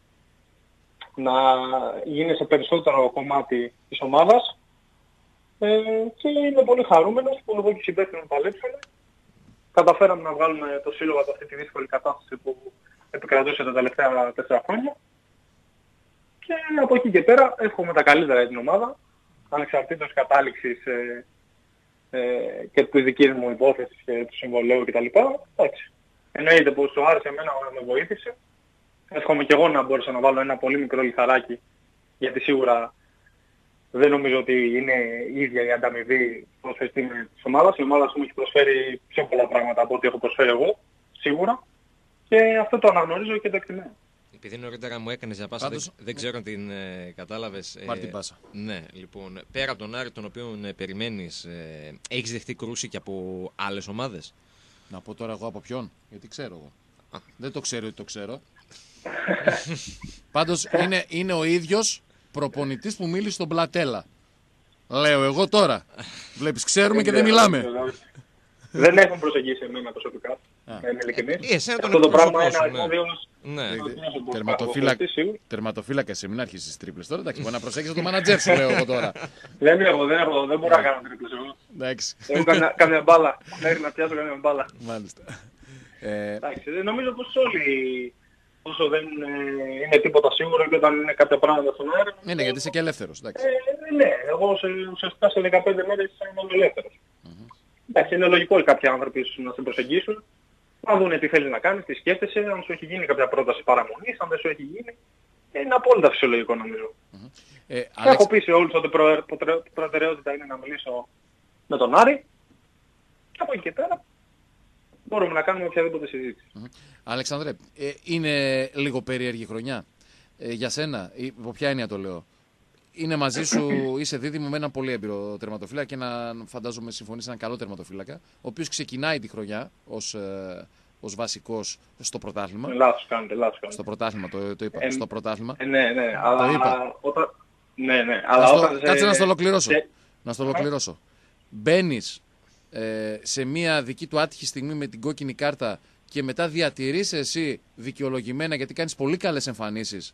να γίνεσαι περισσότερο κομμάτι της ομάδας. Ε, και είμαι πολύ χαρούμενος που εδώ και οι συμπαίκτες παλέψανε. Καταφέραμε να βγάλουμε το σύλλογο από αυτή τη δύσκολη κατάσταση που επικρατούσε τα τελευταία τέσσερα χρόνια. Και από εκεί και πέρα εύχομαι τα καλύτερα για την ομάδα, ανεξαρτήτως κατάληξης ε, ε, και της δικής μου υπόθεσης και του συμβολέου κτλ. Εντάξει. Εννοείται πως ο Άρης εμένα με βοήθησε. Εύχομαι και εγώ να μπορούσα να βάλω ένα πολύ μικρό λιθαράκι, γιατί σίγουρα δεν νομίζω ότι είναι η ίδια η ανταμοιβή προσφερστή με της ομάδας. Η ομάδα μου έχει προσφέρει πιο πολλά πράγματα από ό,τι έχω προσφέρει εγώ, σίγουρα. Και αυτό το αναγνωρίζω και το εκτιμώ. Επειδή νωρίτερα μου έκανες για πάσα, Πάντως, δεν, δεν ξέρω αν την ε, κατάλαβες. Πάρ' την πάσα. Ναι, λοιπόν, πέρα από τον Άρη τον οποίο ε, περιμένεις, ε, έχεις δεχτεί κρούση και από άλλες ομάδες? Να πω τώρα εγώ από ποιον, γιατί ξέρω εγώ. Α. Δεν το ξέρω ότι το ξέρω. Πάντως είναι, είναι ο ίδιος προπονητής που μίλησε στον Πλατέλα. Λέω εγώ τώρα. Βλέπεις, ξέρουμε και δεν μιλάμε. Δεν έχουν προσεγγίσει εμένα προσωπικά. Είμαι ειλικρινής. Αυτό το πράγμα είναι αρμόδιος. Τερματοφύλακα, σε μην αρχίσεις τις τρίπλες τώρα. Εντάξει, μπορεί να προσέξεις το μάνατζερ σου, λέω εγώ τώρα. Δεν έχω, δεν έχω, δεν μπορώ να κάνω τρίπλες εγώ. Εντάξει. Έχω καμιά μπάλα. Μέχρι να πιάσω καμιά μπάλα. Μάλιστα. Εντάξει, νομίζω πως όλοι, όσο δεν είναι τίποτα σίγουρο και όταν είναι κάποια πράγματα στον αέρα. Ναι, ναι, γιατί είσαι και ελεύθερος. Ναι, εγώ ουσιαστικά σε δεκαπέντε μέρες είμαι ελεύθερος. Εντάξει, είναι λογικό κάποιοι άνθρωποι να σε προσεγγίσουν, να δουν τι θέλεις να κάνεις, τι σκέφτεσαι, αν σου έχει γίνει κάποια πρόταση παραμονής, αν δεν σου έχει γίνει. Είναι απόλυτα φυσιολογικό νομίζω. Mm-hmm. Ε, Αλέξ... Έχω πει σε όλους ότι προ... προ... προτεραιότητα είναι να μιλήσω με τον Άρη και από εκεί και πέρα μπορούμε να κάνουμε οποιαδήποτε συζήτηση. Mm-hmm. Αλεξανδρέ, ε, είναι λίγο περίεργη χρονιά ε, για σένα, υπό ποια έννοια το λέω? Είναι μαζί σου, είσαι δίδυμο με έναν πολύ έμπειρο τερματοφύλακα και έναν, φαντάζομαι, συμφωνείς, έναν καλό τερματοφύλακα, ο οποίος ξεκινάει τη χρονιά ως, ε, ως βασικός στο πρωτάθλημα. Λάθος κάνετε, λάθος κάνετε. Στο πρωτάθλημα, το, το είπα. Ε, στο πρωτάθλημα. Ε, ναι, ναι, το αλλά είπα. Όταν... Ναι, ναι, αλλά να στο, όταν... Κάτσε να στο ολοκληρώσω. Και... Να στο ολοκληρώσω. Μπαίνεις ε, σε μια δική του άτυχη στιγμή με την κόκκινη κάρτα και μετά διατηρείς εσύ δικαιολογημένα, γιατί κάνεις πολύ καλές εμφανίσεις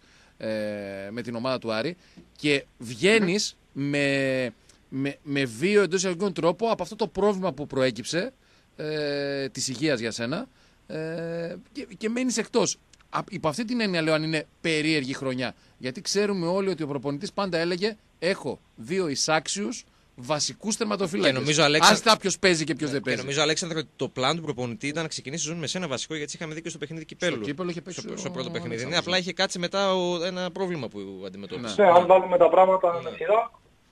με την ομάδα του Άρη και βγαίνεις με, με, με βίο εντός εισαγωγικών τρόπο από αυτό το πρόβλημα που προέκυψε ε, της υγείας για σένα ε, και, και μένεις εκτός. Υπό αυτή την έννοια λέω αν είναι περίεργη χρονιά, γιατί ξέρουμε όλοι ότι ο προπονητής πάντα έλεγε έχω δύο εισάξιους βασικούς τερματοφύλακες. Αλέξαν... Άστα ποιος παίζει και ποιος ναι, δεν παίζει. Και νομίζω, Αλέξανδρο, ότι το πλάνο του προπονητή ήταν να ξεκινήσει ζώνη με σένα βασικό, γιατί είχαμε δει και στο παιχνίδι κυπέλλου. Στο κύπελλο είχε παίξει στο, ο... στο πρώτο παιχνίδι. Ναι, απλά είχε κάτσει μετά ο, ένα πρόβλημα που αντιμετώπισε. Ναι, αν βάλουμε τα πράγματα με σειρά,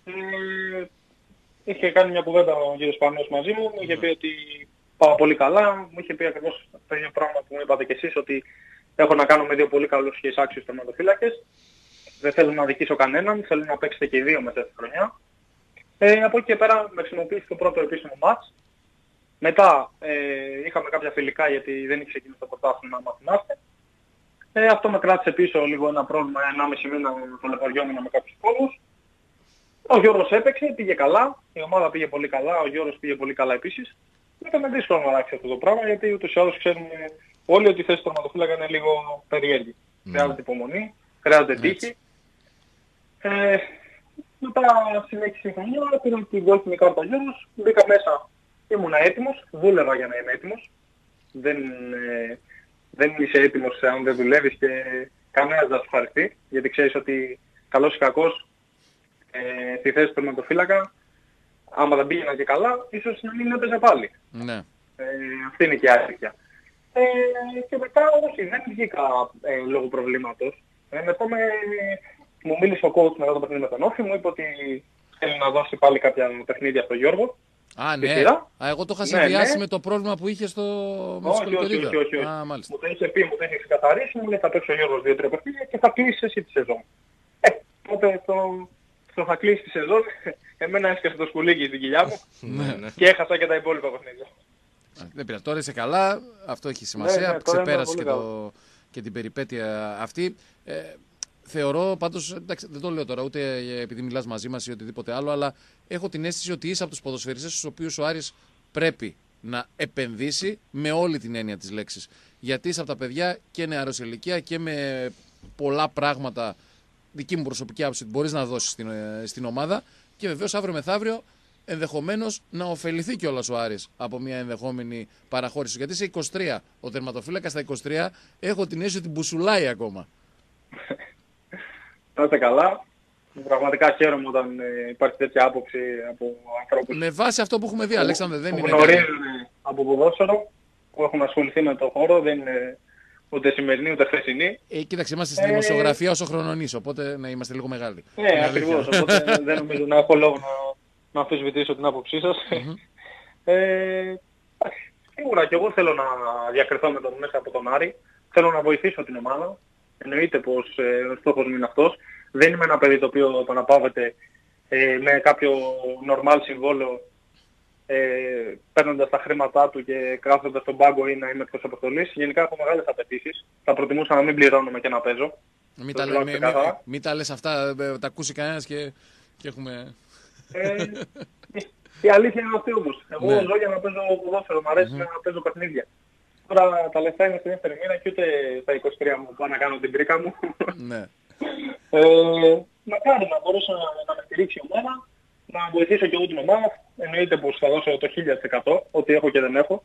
ε, είχε κάνει μια κουβέντα ο κύριος Πανός μαζί μου, μου είχε πει ότι πάω πολύ καλά, μου είχε πει ακριβώς το ίδιο πράγμα που μου είπατε κι εσείς, ότι έχω να κάνω με δύο πολύ καλούς και εισάξιους τερματοφύλακες. Δεν θέλω να δικήσω κανέναν, θέλω να παίξετε και οι δύο μέσα στη χρονιά. Ε, από εκεί και πέρα με χρησιμοποίησε το πρώτο επίσημο μάτς. Μετά ε, είχαμε κάποια φιλικά γιατί δεν είχε ξεκινήσει το πρωτάθλημα, άμα θυμάστε. Ε, αυτό με κράτησε πίσω λίγο ένα πρόβλημα, ενάμιση μήνα ταλαιπωριόμουν με κάποιους πόνους. Ο Γιώργος έπαιξε, πήγε καλά, η ομάδα πήγε πολύ καλά, ο Γιώργος πήγε πολύ καλά επίσης. Ήταν δύσκολο να αλλάξει αυτό το πράγμα γιατί ούτως ή άλλως ξέρουμε όλοι ότι η θέση του τερματοφύλακα είναι λίγο περίεργη. Mm. Χρειάζεται υπομονή, χρειάζεται τύχη. Ε, μετά συνέχισε η χρονιά, πήραμε την κόκκινη κάρτα Γιώργος, μπήκα μέσα, ήμουν έτοιμος, δούλευα για να είμαι έτοιμος. Δεν, ε, δεν είσαι έτοιμος αν δεν δουλεύεις και κανένας δεν θα σου ευχαριστεί, γιατί ξέρεις ότι καλός ή κακός ε, στη θέση του τερματοφύλακα, άμα δεν πήγαινα και καλά, ίσως να μην έπαιζε πάλι. Ναι. Ε, αυτή είναι και η αλήθεια. Ε, και μετά όχι, δεν βγήκα ε, λόγω προβλήματος. Ε, μετά με, μου μίλησε ο coach μετά το παιχνίδι με τον Όφη, μου είπε ότι θέλει να δώσει πάλι κάποια παιχνίδια στο Γιώργο. Α, ναι. Α, εγώ το είχα συνδυάσει ναι, ναι. με το πρόβλημα που είχε στο όχι, όχι, όχι, όχι, όχι. Α, μου το είχε πει, μου το είχε ξεκαθαρίσει, μου λέει θα παίξει ο Γιώργος δύο τρία παιχνίδια και θα κλείσει εσύ τη σεζόν. Ε, τότε το, το θα κλείσει τη σεζόν, εμένα έσκασε το σκουλίκι στην κοιλιά μου και έχασα και τα υπόλοιπα παιχνίδια. Δεν πειράζει, τώρα είσαι καλά, αυτό έχει σημασία, ναι, ναι, ξεπέρασες και, το, και την περιπέτεια αυτή. Ε, θεωρώ πάντως, εντάξει, δεν το λέω τώρα ούτε επειδή μιλάς μαζί μας ή οτιδήποτε άλλο, αλλά έχω την αίσθηση ότι είσαι από τους ποδοσφαιριστές στους οποίους ο Άρης πρέπει να επενδύσει με όλη την έννοια της λέξης. Γιατί είσαι από τα παιδιά και νεαρός ηλικία και με πολλά πράγματα, δική μου προσωπική άποψη, μπορείς να δώσεις στην, στην ομάδα και βεβαίως αύριο μεθαύριο ενδεχομένως να ωφεληθεί κιόλας ο Άρης από μια ενδεχόμενη παραχώρηση. Γιατί σε είκοσι τρία, ο τερματοφύλακας στα είκοσι τρία, έχω την αίσθηση ότι μπουσουλάει ακόμα. Να είστε καλά. Πραγματικά χαίρομαι όταν ε, υπάρχει τέτοια άποψη από ανθρώπους. Με βάση αυτό που έχουμε δει, Αλέξανδρε, δεν είναι. Γνωρίζουν από ποδόσφαιρο, που έχουν ασχοληθεί με τον χώρο, δεν είναι ούτε σημερινή ούτε χθεσινή. Ε, κοίταξε, είμαστε στη δημοσιογραφία όσο χρονονείς, οπότε να είμαστε λίγο μεγάλοι. Ναι, ακριβώς. Οπότε δεν νομίζω να έχω λόγο να, να αμφισβητήσω την άποψή σας. Mm-hmm. ε, σίγουρα και εγώ θέλω να διακριθώ με τον, μέσα από τον Άρη. Θέλω να βοηθήσω την ομάδα. Εννοείται πως ε, ο στόχος μου είναι αυτός. Δεν είμαι ένα παιδί το οποίο επαναπαύεται ε, με κάποιο normal συμβόλαιο ε, παίρνοντας τα χρήματά του και κάθοντας στον πάγκο ή να είμαι εκτός αποστολής. Γενικά έχω μεγάλες απαιτήσεις. Θα προτιμούσα να μην πληρώνουμε και να παίζω. Μην τα, λέ, μη, μη, μη τα λες αυτά, τα ακούσει κανένας και, και έχουμε... Ε, η αλήθεια είναι αυτή όμως. Εγώ Ναι. ζω για να παίζω ποδόσφαιρο, μου αρέσει Mm-hmm. να παίζω παιχνίδια. Τώρα τα λεφτά είναι στην δεύτερη μοίρα και ούτε στα είκοσι τρία μου πάω να κάνω την πρίκα μου. Ναι. Ε, μακάρι να μπορέσω να, να με στηρίξει η ομάδα, να βοηθήσω και εγώ την ομάδα. Εννοείται πως θα δώσω το χίλια τοις εκατό, ό,τι έχω και δεν έχω.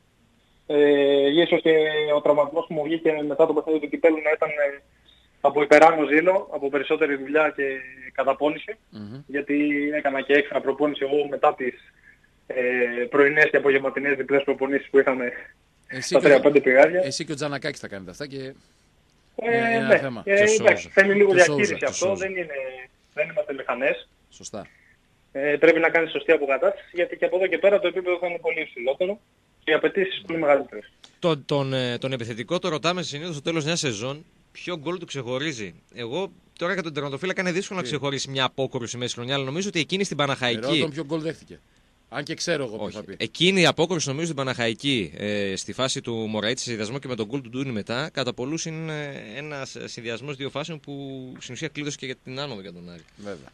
Ε, ίσως και ο τραυματισμός που μου βγήκε μετά το παιχνίδι του κυπέλλου να ήταν ε, από υπεράνω ζήλο, από περισσότερη δουλειά και καταπώνηση. Mm-hmm. Γιατί έκανα και έξτρα προπόνηση εγώ μετά τις ε, πρωινές και απογευματινές διπλές προπονήσεις που είχαμε Εσύ στα και, τρία πέντε πηγάδια. εσύ και ο Τζανακάκης θα κάνετε αυτά και... Ε, είναι ένα ναι, θέμα. ε, Το εντάξει, σώζα. θέλει λίγο Το διαχείριση σώζα, το αυτό, σώζα. δεν, είναι, δεν είμαστε μηχανές. Σωστά. Ε, πρέπει να κάνεις σωστή αποκατάσταση γιατί και από εδώ και πέρα το επίπεδο θα είναι πολύ υψηλότερο και οι απαιτήσεις πολύ μεγαλύτερες. Τον, τον, ε, τον επιθετικό το ρωτάμε συνήθως στο τέλος μιας σεζόν ποιο γκολ του ξεχωρίζει. Εγώ τώρα για τον τερματοφύλακα είναι δύσκολο να ξεχωρίσει μια απόκρουση μέση χρονιά, αλλά νομίζω ότι εκείνη στην Παναχαϊκή. Ερώτηση ποιο γκολ δέχτηκε. Αν και ξέρω εγώ ποιο θα πει. Εκείνη η απόκρουση νομίζω στην Παναχαϊκή ε, στη φάση του Μωραήτη σε συνδυασμό και με τον γκολ του Ντούνι μετά, κατά πολλούς είναι ένας συνδυασμός δύο φάσεων που στην ουσία κλείδωσε και για την άνοδο για τον Άρη. Βέβαια.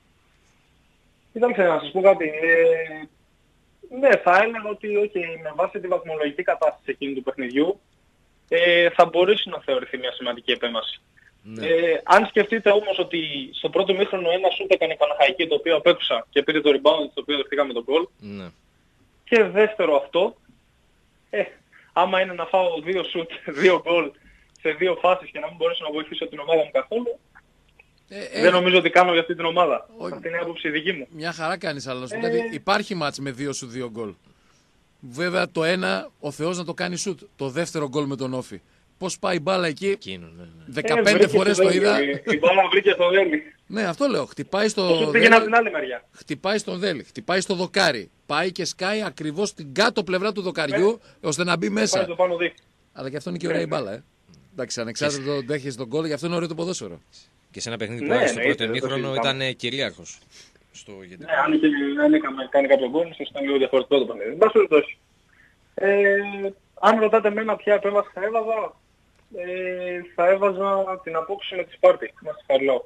Κοιτάξτε να σας πω κάτι. Ε, ναι, θα έλεγα ότι okay, με βάση τη βαθμολογική κατάσταση εκείνη του παιχνιδιού ε, θα μπορέσει να θεωρηθεί μια σημαντική επέμβαση. Ναι. Ε, αν σκεφτείτε όμως ότι στο πρώτο ημίχρονο ένα σούτ έκανε η Παναχαϊκή το οποίο απέκουσα και πήρε το rebound το οποίο δεχτήκαμε τον γκολ. Ναι. Και δεύτερο αυτό, ε, άμα είναι να φάω δύο σούτ, δύο γκολ σε δύο φάσεις και να μην μπορέσω να βοηθήσω την ομάδα μου καθόλου, Ε, ε, δεν νομίζω ότι κάνω για αυτή την ομάδα. Όχι. Αυτή είναι η άποψη δική μου. Μια χαρά κάνεις, αλλά να σου πω Ε. κάτι. Υπάρχει μάτς με δύο σου δύο γκολ. Βέβαια το ένα ο Θεός να το κάνει σουτ. Το δεύτερο γκολ με τον Όφη. Πώς πάει η μπάλα εκεί. Εκείνο, ναι, ναι. δεκαπέντε βρήκε φορές στο το Δέλη. είδα. Η μπάλα βρήκε στο Δέλη. Ναι, αυτό λέω. Χτυπάει στο Το σούτ πήγαινε από την Δέλη, άλλη μεριά. χτυπάει στον Δέλη, χτυπάει στο δοκάρι. Πάει και σκάει ακριβώς στην κάτω πλευρά του δοκαριού ώστε να μπει Πάει μέσα. στο πάνω δίκτυο. Αλλά και αυτό είναι και ωραία η μπάλα, ε. Εντάξει, ανεξάρτητα το δέχεσαι τον γκολ, γι' αυτό είναι ωραίο το ποδόσφαιρο. Και σε ένα παιχνίδι που Ναι, άρεσε στο ναι, πρώτο είτε, δεν το ημίχρονο συζητάμε. ήταν κυρίαρχος. Στο Ναι, αν είχε, αν είχαμε κάνει κάποιο γκολ, ίσως ήταν λίγο διαφορετικό το παιχνίδι. Εν πάση περιπτώσει. Ε, αν ρωτάτε εμένα ποια επέμβαση θα έβαζα, ε, θα έβαζα την απόκριση με τη Σπάρτη. Να σας χαρλώ.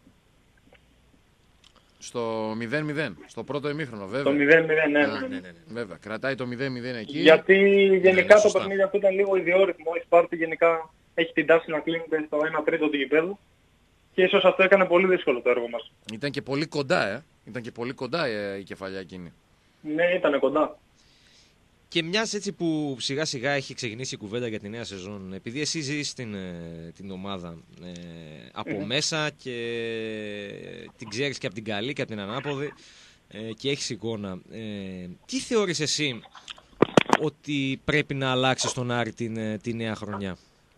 Στο μηδέν μηδέν, στο πρώτο ημίχρονο, Το βέβαια. μηδέν μηδέν, ναι. Ναι, ναι, ναι. Βέβαια, κρατάει το μηδέν μηδέν εκεί. Γιατί γενικά το σωστά. παιχνίδι αυτό ήταν λίγο ιδιόρυθμο. Η Σπάρτη γενικά έχει την τάση να κλείνεται στο ένα τρίτο του γηπέδου και ίσως αυτό έκανε πολύ δύσκολο το έργο μας. Ήταν και πολύ κοντά, ε. Ήταν και πολύ κοντά ε, η κεφαλιά εκείνη. Ναι, ήταν κοντά. Και μιας έτσι που σιγά σιγά έχει ξεκινήσει η κουβέντα για τη νέα σεζόν, επειδή εσύ ζεις την, ε, την ομάδα ε, από μέσα και την ξέρεις και από την καλή και από την ανάποδη ε, και έχεις εικόνα, ε, τι θεωρείς εσύ ότι πρέπει να αλλάξει στον Άρη την, ε, τη νέα χρονιά?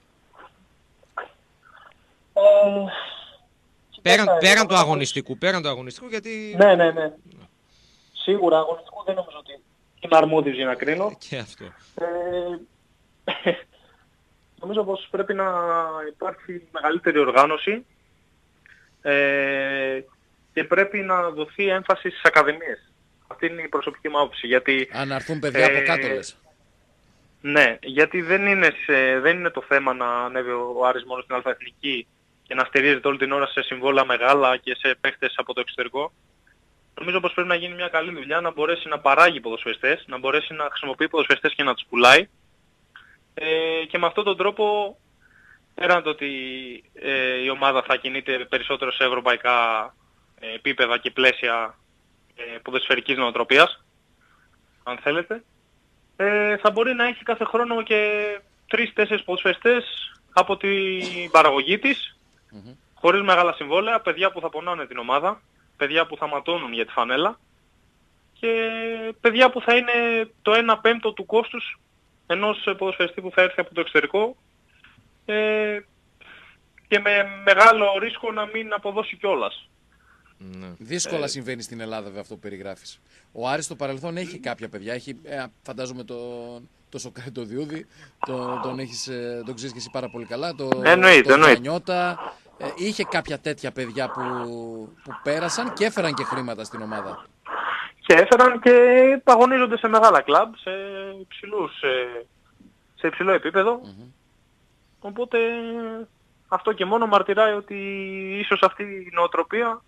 Ε, Πέραν, κοιτάξτε, πέραν του εγώ- αγωνιστικού, πέραν του αγωνιστικού γιατί Ναι, ναι, ναι. Σίγουρα αγωνιστικού δεν νομίζω ότι είμαι αρμόδιος για να κρίνω. και αυτό. Ε, νομίζω πως πρέπει να υπάρχει μεγαλύτερη οργάνωση ε, και πρέπει να δοθεί έμφαση στις ακαδημίες. Αυτή είναι η προσωπική μου άποψη. Γιατί, Αν έρθουν παιδιά από Ε, κάτω, λες. ναι, γιατί δεν είναι, σε, δεν είναι το θέμα να ανέβει ο Άρης μόνο στην αλφαεθνική και να στηρίζεται όλη την ώρα σε συμβόλαια μεγάλα και σε παίχτες από το εξωτερικό. Νομίζω πως πρέπει να γίνει μια καλή δουλειά, να μπορέσει να παράγει ποδοσφαιριστές, να μπορέσει να χρησιμοποιεί ποδοσφαιριστές και να τους πουλάει. Ε, και με αυτόν τον τρόπο, πέραν το ότι ε, η ομάδα θα κινείται περισσότερο σε ευρωπαϊκά ε, επίπεδα και πλαίσια ε, ποδοσφαιρικής νοοτροπίας, αν θέλετε, ε, θα μπορεί να έχει κάθε χρόνο και τρεις-τέσσερις ποδοσφαιριστές από την παραγωγή της, Μμμ. χωρίς μεγάλα συμβόλαια, παιδιά που θα πονάνε την ομάδα, παιδιά που θα ματώνουν για τη φανέλα και παιδιά που θα είναι το ένα πέμπτο του κόστους ενός ποδοσφαιριστή που θα έρθει από το εξωτερικό ε, και με μεγάλο ρίσκο να μην αποδώσει κιόλας. Ναι. Δύσκολα συμβαίνει στην Ελλάδα βέβαια αυτό που περιγράφεις. Ο Άρης στο παρελθόν έχει κάποια παιδιά. Έχει, ε, φαντάζομαι τον το Σοκράτη το Διούδη, το, τον, έχεις, ε, τον ξέρεις και εσύ πάρα πολύ καλά. Το, Εννοείται, το εννοείται. Γιαννιώτα. Ε, είχε κάποια τέτοια παιδιά που, που πέρασαν και έφεραν και χρήματα στην ομάδα. και έφεραν και αγωνίζονται σε μεγάλα κλαμπ, σε, υψηλούς, σε, σε υψηλό επίπεδο. Mm-hmm. Οπότε αυτό και μόνο μαρτυράει ότι ίσως αυτή η νοοτροπία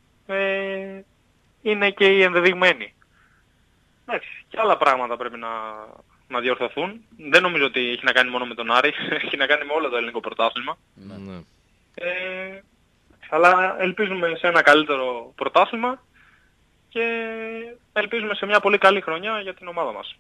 ε, είναι και η ενδεδειγμένη. Εντάξει, και άλλα πράγματα πρέπει να, να διορθωθούν. Δεν νομίζω ότι έχει να κάνει μόνο με τον Άρη, έχει να κάνει με όλο το ελληνικό πρωτάθλημα. Mm-hmm. Ε, αλλά ελπίζουμε σε ένα καλύτερο πρωτάθλημα και ελπίζουμε σε μια πολύ καλή χρονιά για την ομάδα μας.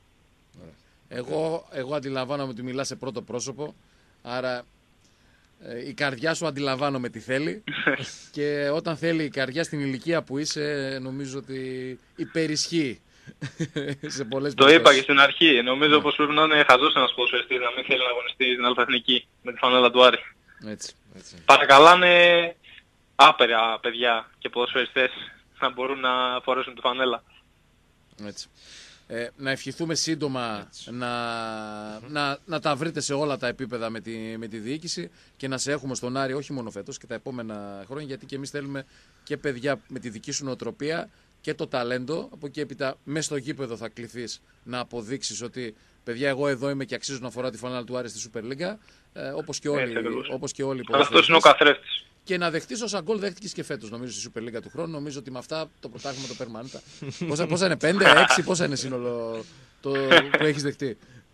Εγώ, εγώ αντιλαμβάνομαι ότι μιλάς σε πρώτο πρόσωπο, άρα ε, η καρδιά σου αντιλαμβάνομαι τι θέλει και όταν θέλει η καρδιά στην ηλικία που είσαι νομίζω ότι υπερισχύει σε πολλές Το είπα και στην αρχή, νομίζω yeah. πως πρέπει να είναι χαζός ένας ποδοσφαιριστής να μην θέλει να αγωνιστεί στην Αλφα-Εθνική με τη φανέλα του Άρη. Έτσι, έτσι. Παρακαλάνε άπερα παιδιά και ποδοσφαιριστές να μπορούν να φορέσουν τη φανέλα. Έτσι. Ε, να ευχηθούμε σύντομα να, να, να τα βρείτε σε όλα τα επίπεδα με τη, με τη διοίκηση και να σε έχουμε στον Άρη όχι μόνο φέτος και τα επόμενα χρόνια, γιατί και εμείς θέλουμε και παιδιά με τη δική σου νοοτροπία και το ταλέντο. Από εκεί έπειτα μέσα στο γήπεδο θα κληθείς να αποδείξεις ότι παιδιά εγώ εδώ είμαι και αξίζω να φοράω τη φανέλα του Άρη στη Super League, ε, όπως και όλοι, όπως και όλοι οι ποδοσφαιριστές. Αυτός είναι ο καθρέφτης. Και να δεχτείς όσα γκολ δέχτηκες και φέτος, νομίζω, στη Super League του χρόνου. Νομίζω ότι με αυτά το πρωτάθλημα το παίρνουμε άνετα. πόσα, πόσα είναι, πέντε, έξι, πόσα είναι σύνολο το, που έχεις δεχτεί.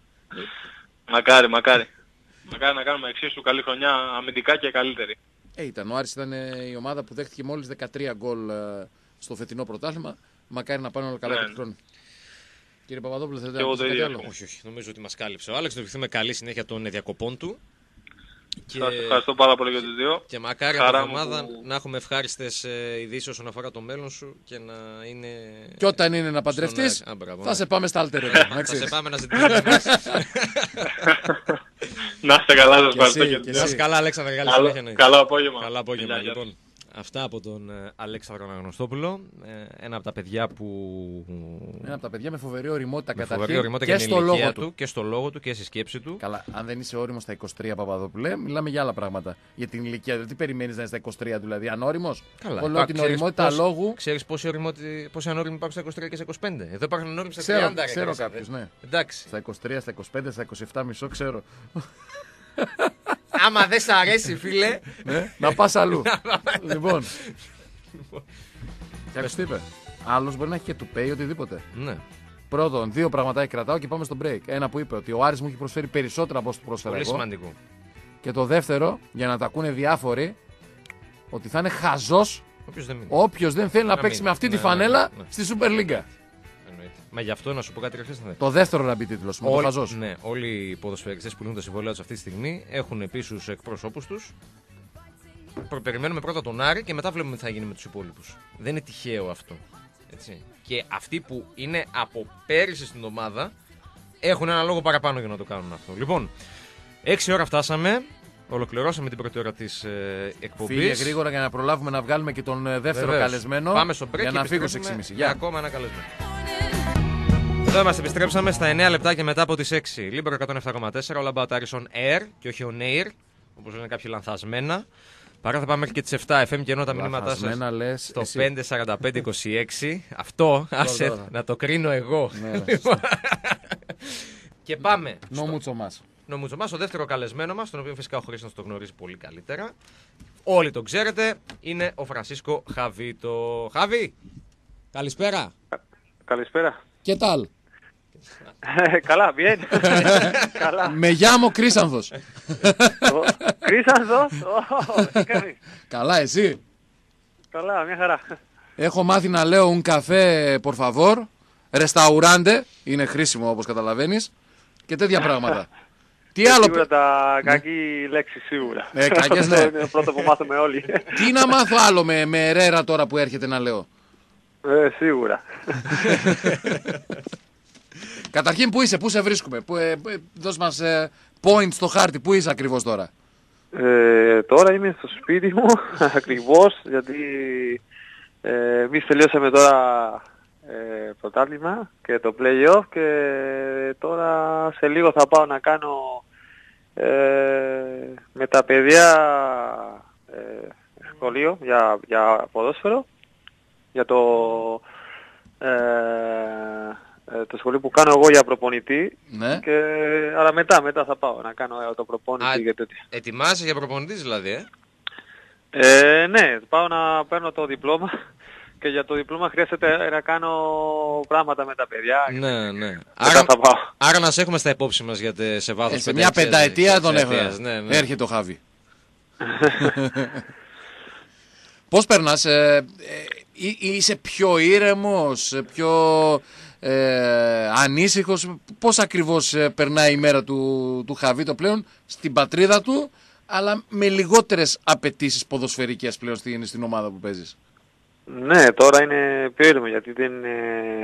Μακάρι, μακάρι. Μακάρι να κάνουμε εξίσου καλή χρονιά αμυντικά και καλύτερη. Ε, ήταν, ο Άρης ήταν η ομάδα που δέχτηκε μόλις δεκατρία γκολ στο φετινό πρωτάθλημα. Μακάρι να πάνε όλα καλά ναι. του χρόνου. Κύριε Παπαδόπουλο, θέλετε να πείτε κάτι άλλο? Όχι, όχι. Νομίζω ότι μας κάλυψε ο Άλεξ. Το ευχηθούμε καλή συνέχεια των διακοπών του. Και... Σας ευχαριστώ πάρα πολύ για τους δύο. Και μακάρι από την εβδομάδα που... να έχουμε ευχάριστες ε, ειδήσεις όσον αφορά το μέλλον σου και να είναι... Και όταν είναι να παντρευτείς, Α, μπράβο, θα ναι. σε πάμε στα Alter. Θα σε πάμε να ζητήσουμε. Να είστε καλά, σας ευχαριστώ. Να είστε καλά, Αλέξανδρε. Καλό απόγευμα. Καλό απόγευμα, λοιπόν. Αυτά από τον ε, Αλέξανδρο Αναγνωστόπουλο, ε, ένα από τα παιδιά που... Ένα από τα παιδιά με φοβερή οριμότητα καταρχήν και, και στο λόγο του. Και στο λόγο του και στη σκέψη του. Καλά, αν δεν είσαι όριμος στα είκοσι τρία, Παπαδόπουλε, μιλάμε για άλλα πράγματα. Για την ηλικία, δηλαδή τι περιμένεις να είσαι στα είκοσι τρία, δηλαδή ανώριμος? Καλά. Εγώ λέω την οριμότητα πώς, λόγου. Ξέρεις πόσοι ανώριμοι υπάρχουν στα είκοσι τρία και στα είκοσι πέντε? Εδώ υπάρχουν ανώριμοι στα ξέρω, τριάντα. Ξέρω κάποιους, ναι. Εντάξει. Στα είκοσι τρία, στα είκοσι πέντε, στα είκοσι επτά μισό ξέρω. Άμα δεν σ' αρέσει, φίλε. Ναι, να πας αλλού. Λοιπόν. Και τι είπε. Άλλος μπορεί να έχει και του pay οτιδήποτε. Ναι. Πρώτον, δύο πραγματάκια κρατάω και πάμε στο break. Ένα που είπε ότι ο Άρης μου έχει προσφέρει περισσότερα από όσο του προσφέρω. Πολύ σημαντικό. Και το δεύτερο, για να τα ακούνε διάφοροι, ότι θα είναι χαζός όποιος δεν, δεν θέλει να, να παίξει μην. με αυτή ναι, τη φανέλα ναι, ναι, ναι. στη Super League. Μα γι' αυτό να σου πω κάτι ρεχθές. Το δεύτερο να μπει τίτλος, με το χαζός. Ναι, όλοι οι ποδοσφαιριστές που λύνουν τα συμβόλαια τους αυτή τη στιγμή έχουν επίσης τους εκπροσώπους τους. Περιμένουμε πρώτα τον Άρη και μετά βλέπουμε τι θα γίνει με τους υπόλοιπους. Δεν είναι τυχαίο αυτό. Έτσι. Και αυτοί που είναι από πέρυσι στην ομάδα έχουν ένα λόγο παραπάνω για να το κάνουν αυτό. Λοιπόν, έξι ώρα φτάσαμε. Ολοκληρώσαμε την πρώτη ώρα της ε, εκπομπής. Φύγε γρήγορα για να προλάβουμε να βγάλουμε και τον ε, δεύτερο Βεβαίως. καλεσμένο. Πάμε στο break για να φύγω σε έξι και μισή. Για ακόμα ένα καλεσμένο. Εδώ είμαστε, επιστρέψαμε στα εννέα λεπτά και μετά από τις έξι. Λίμπερο εκατόν επτά κόμμα τέσσερα, όλα about Air Air και όχι on air, όπως λένε κάποιοι λανθασμένα. Παρά θα πάμε μέχρι και τις επτά εφ εμ και ενώ τα μηνύματά σας στο πέντε σαράντα πέντε είκοσι έξι. Αυτό, άσε να το κρίνω εγώ. Ναι, και πάμε. Νομούτσο μας. Νομούτσο μας, ο δεύτερο καλεσμένο μας, τον οποίο φυσικά ο Χρήστος το γνωρίζει πολύ καλύτερα. Όλοι τον ξέρετε, είναι ο Φρανσίσκο Χαβίτο. Χαβί! Καλησπέρα. Καλησπέρα. Και τάλ. Καλά, bien. Καλά. Με γιάμο Κρίσανθος. Κρίσανθος, τι κάνεις? Καλά, εσύ? Καλά, μια χαρά. Έχω μάθει να λέω un café por favor, restaurante, είναι χρήσιμο όπως καταλαβαίνεις, και τέτοια πράγματα. Τι άλλο... Σίγουρα τα κακή λέξη, σίγουρα. Ε, κακές, ναι. Είναι το πρώτο που μάθαμε όλοι. Τι να μάθω άλλο με, με Ερέρα τώρα που έρχεται να λέω? Ε, σίγουρα. Καταρχήν, πού είσαι, πού σε βρίσκουμε, που, ε, δώσ' μας ε, point στο χάρτη, πού είσαι ακριβώς τώρα? Ε, τώρα είμαι στο σπίτι μου, ακριβώς, γιατί ε, εμείς τελειώσαμε τώρα ε, πρωτάθλημα και το play-off και τώρα σε λίγο θα πάω να κάνω ε, με τα παιδιά ε, σχολείο για, για ποδόσφαιρο, για το ε, ε, το σχολείο που κάνω εγώ για προπονητή. Ναι. Και, αλλά μετά, μετά θα πάω να κάνω ε, το προπόνητη Α, και τέτοια. Ετοιμάζεσαι για προπονητής δηλαδή, ε? Ε, ναι, πάω να παίρνω το διπλώμα και για το διπλώμα χρειάζεται να κάνω πράγματα με τα παιδιά. Ναι, ναι. Μετά Άρα, θα πάω. άρα να σε έχουμε στα υπόψη μας για τε, σε βάθος Ε, σε μια πενταετίας, πενταετία τον έχω. εξαετίας, ναι, ναι. Έρχεται ο Χάβι. Πώς περνάς, ε, ε, είσαι πιο ήρεμος, πιο ε, ανήσυχος, πώς ακριβώς ε, περνάει η μέρα του, του Χαβίτο πλέον στην πατρίδα του, αλλά με λιγότερες απαιτήσεις ποδοσφαιρικές πλέον στην, στην ομάδα που παίζεις? Ναι, τώρα είναι πιο ήρεμο γιατί δεν είναι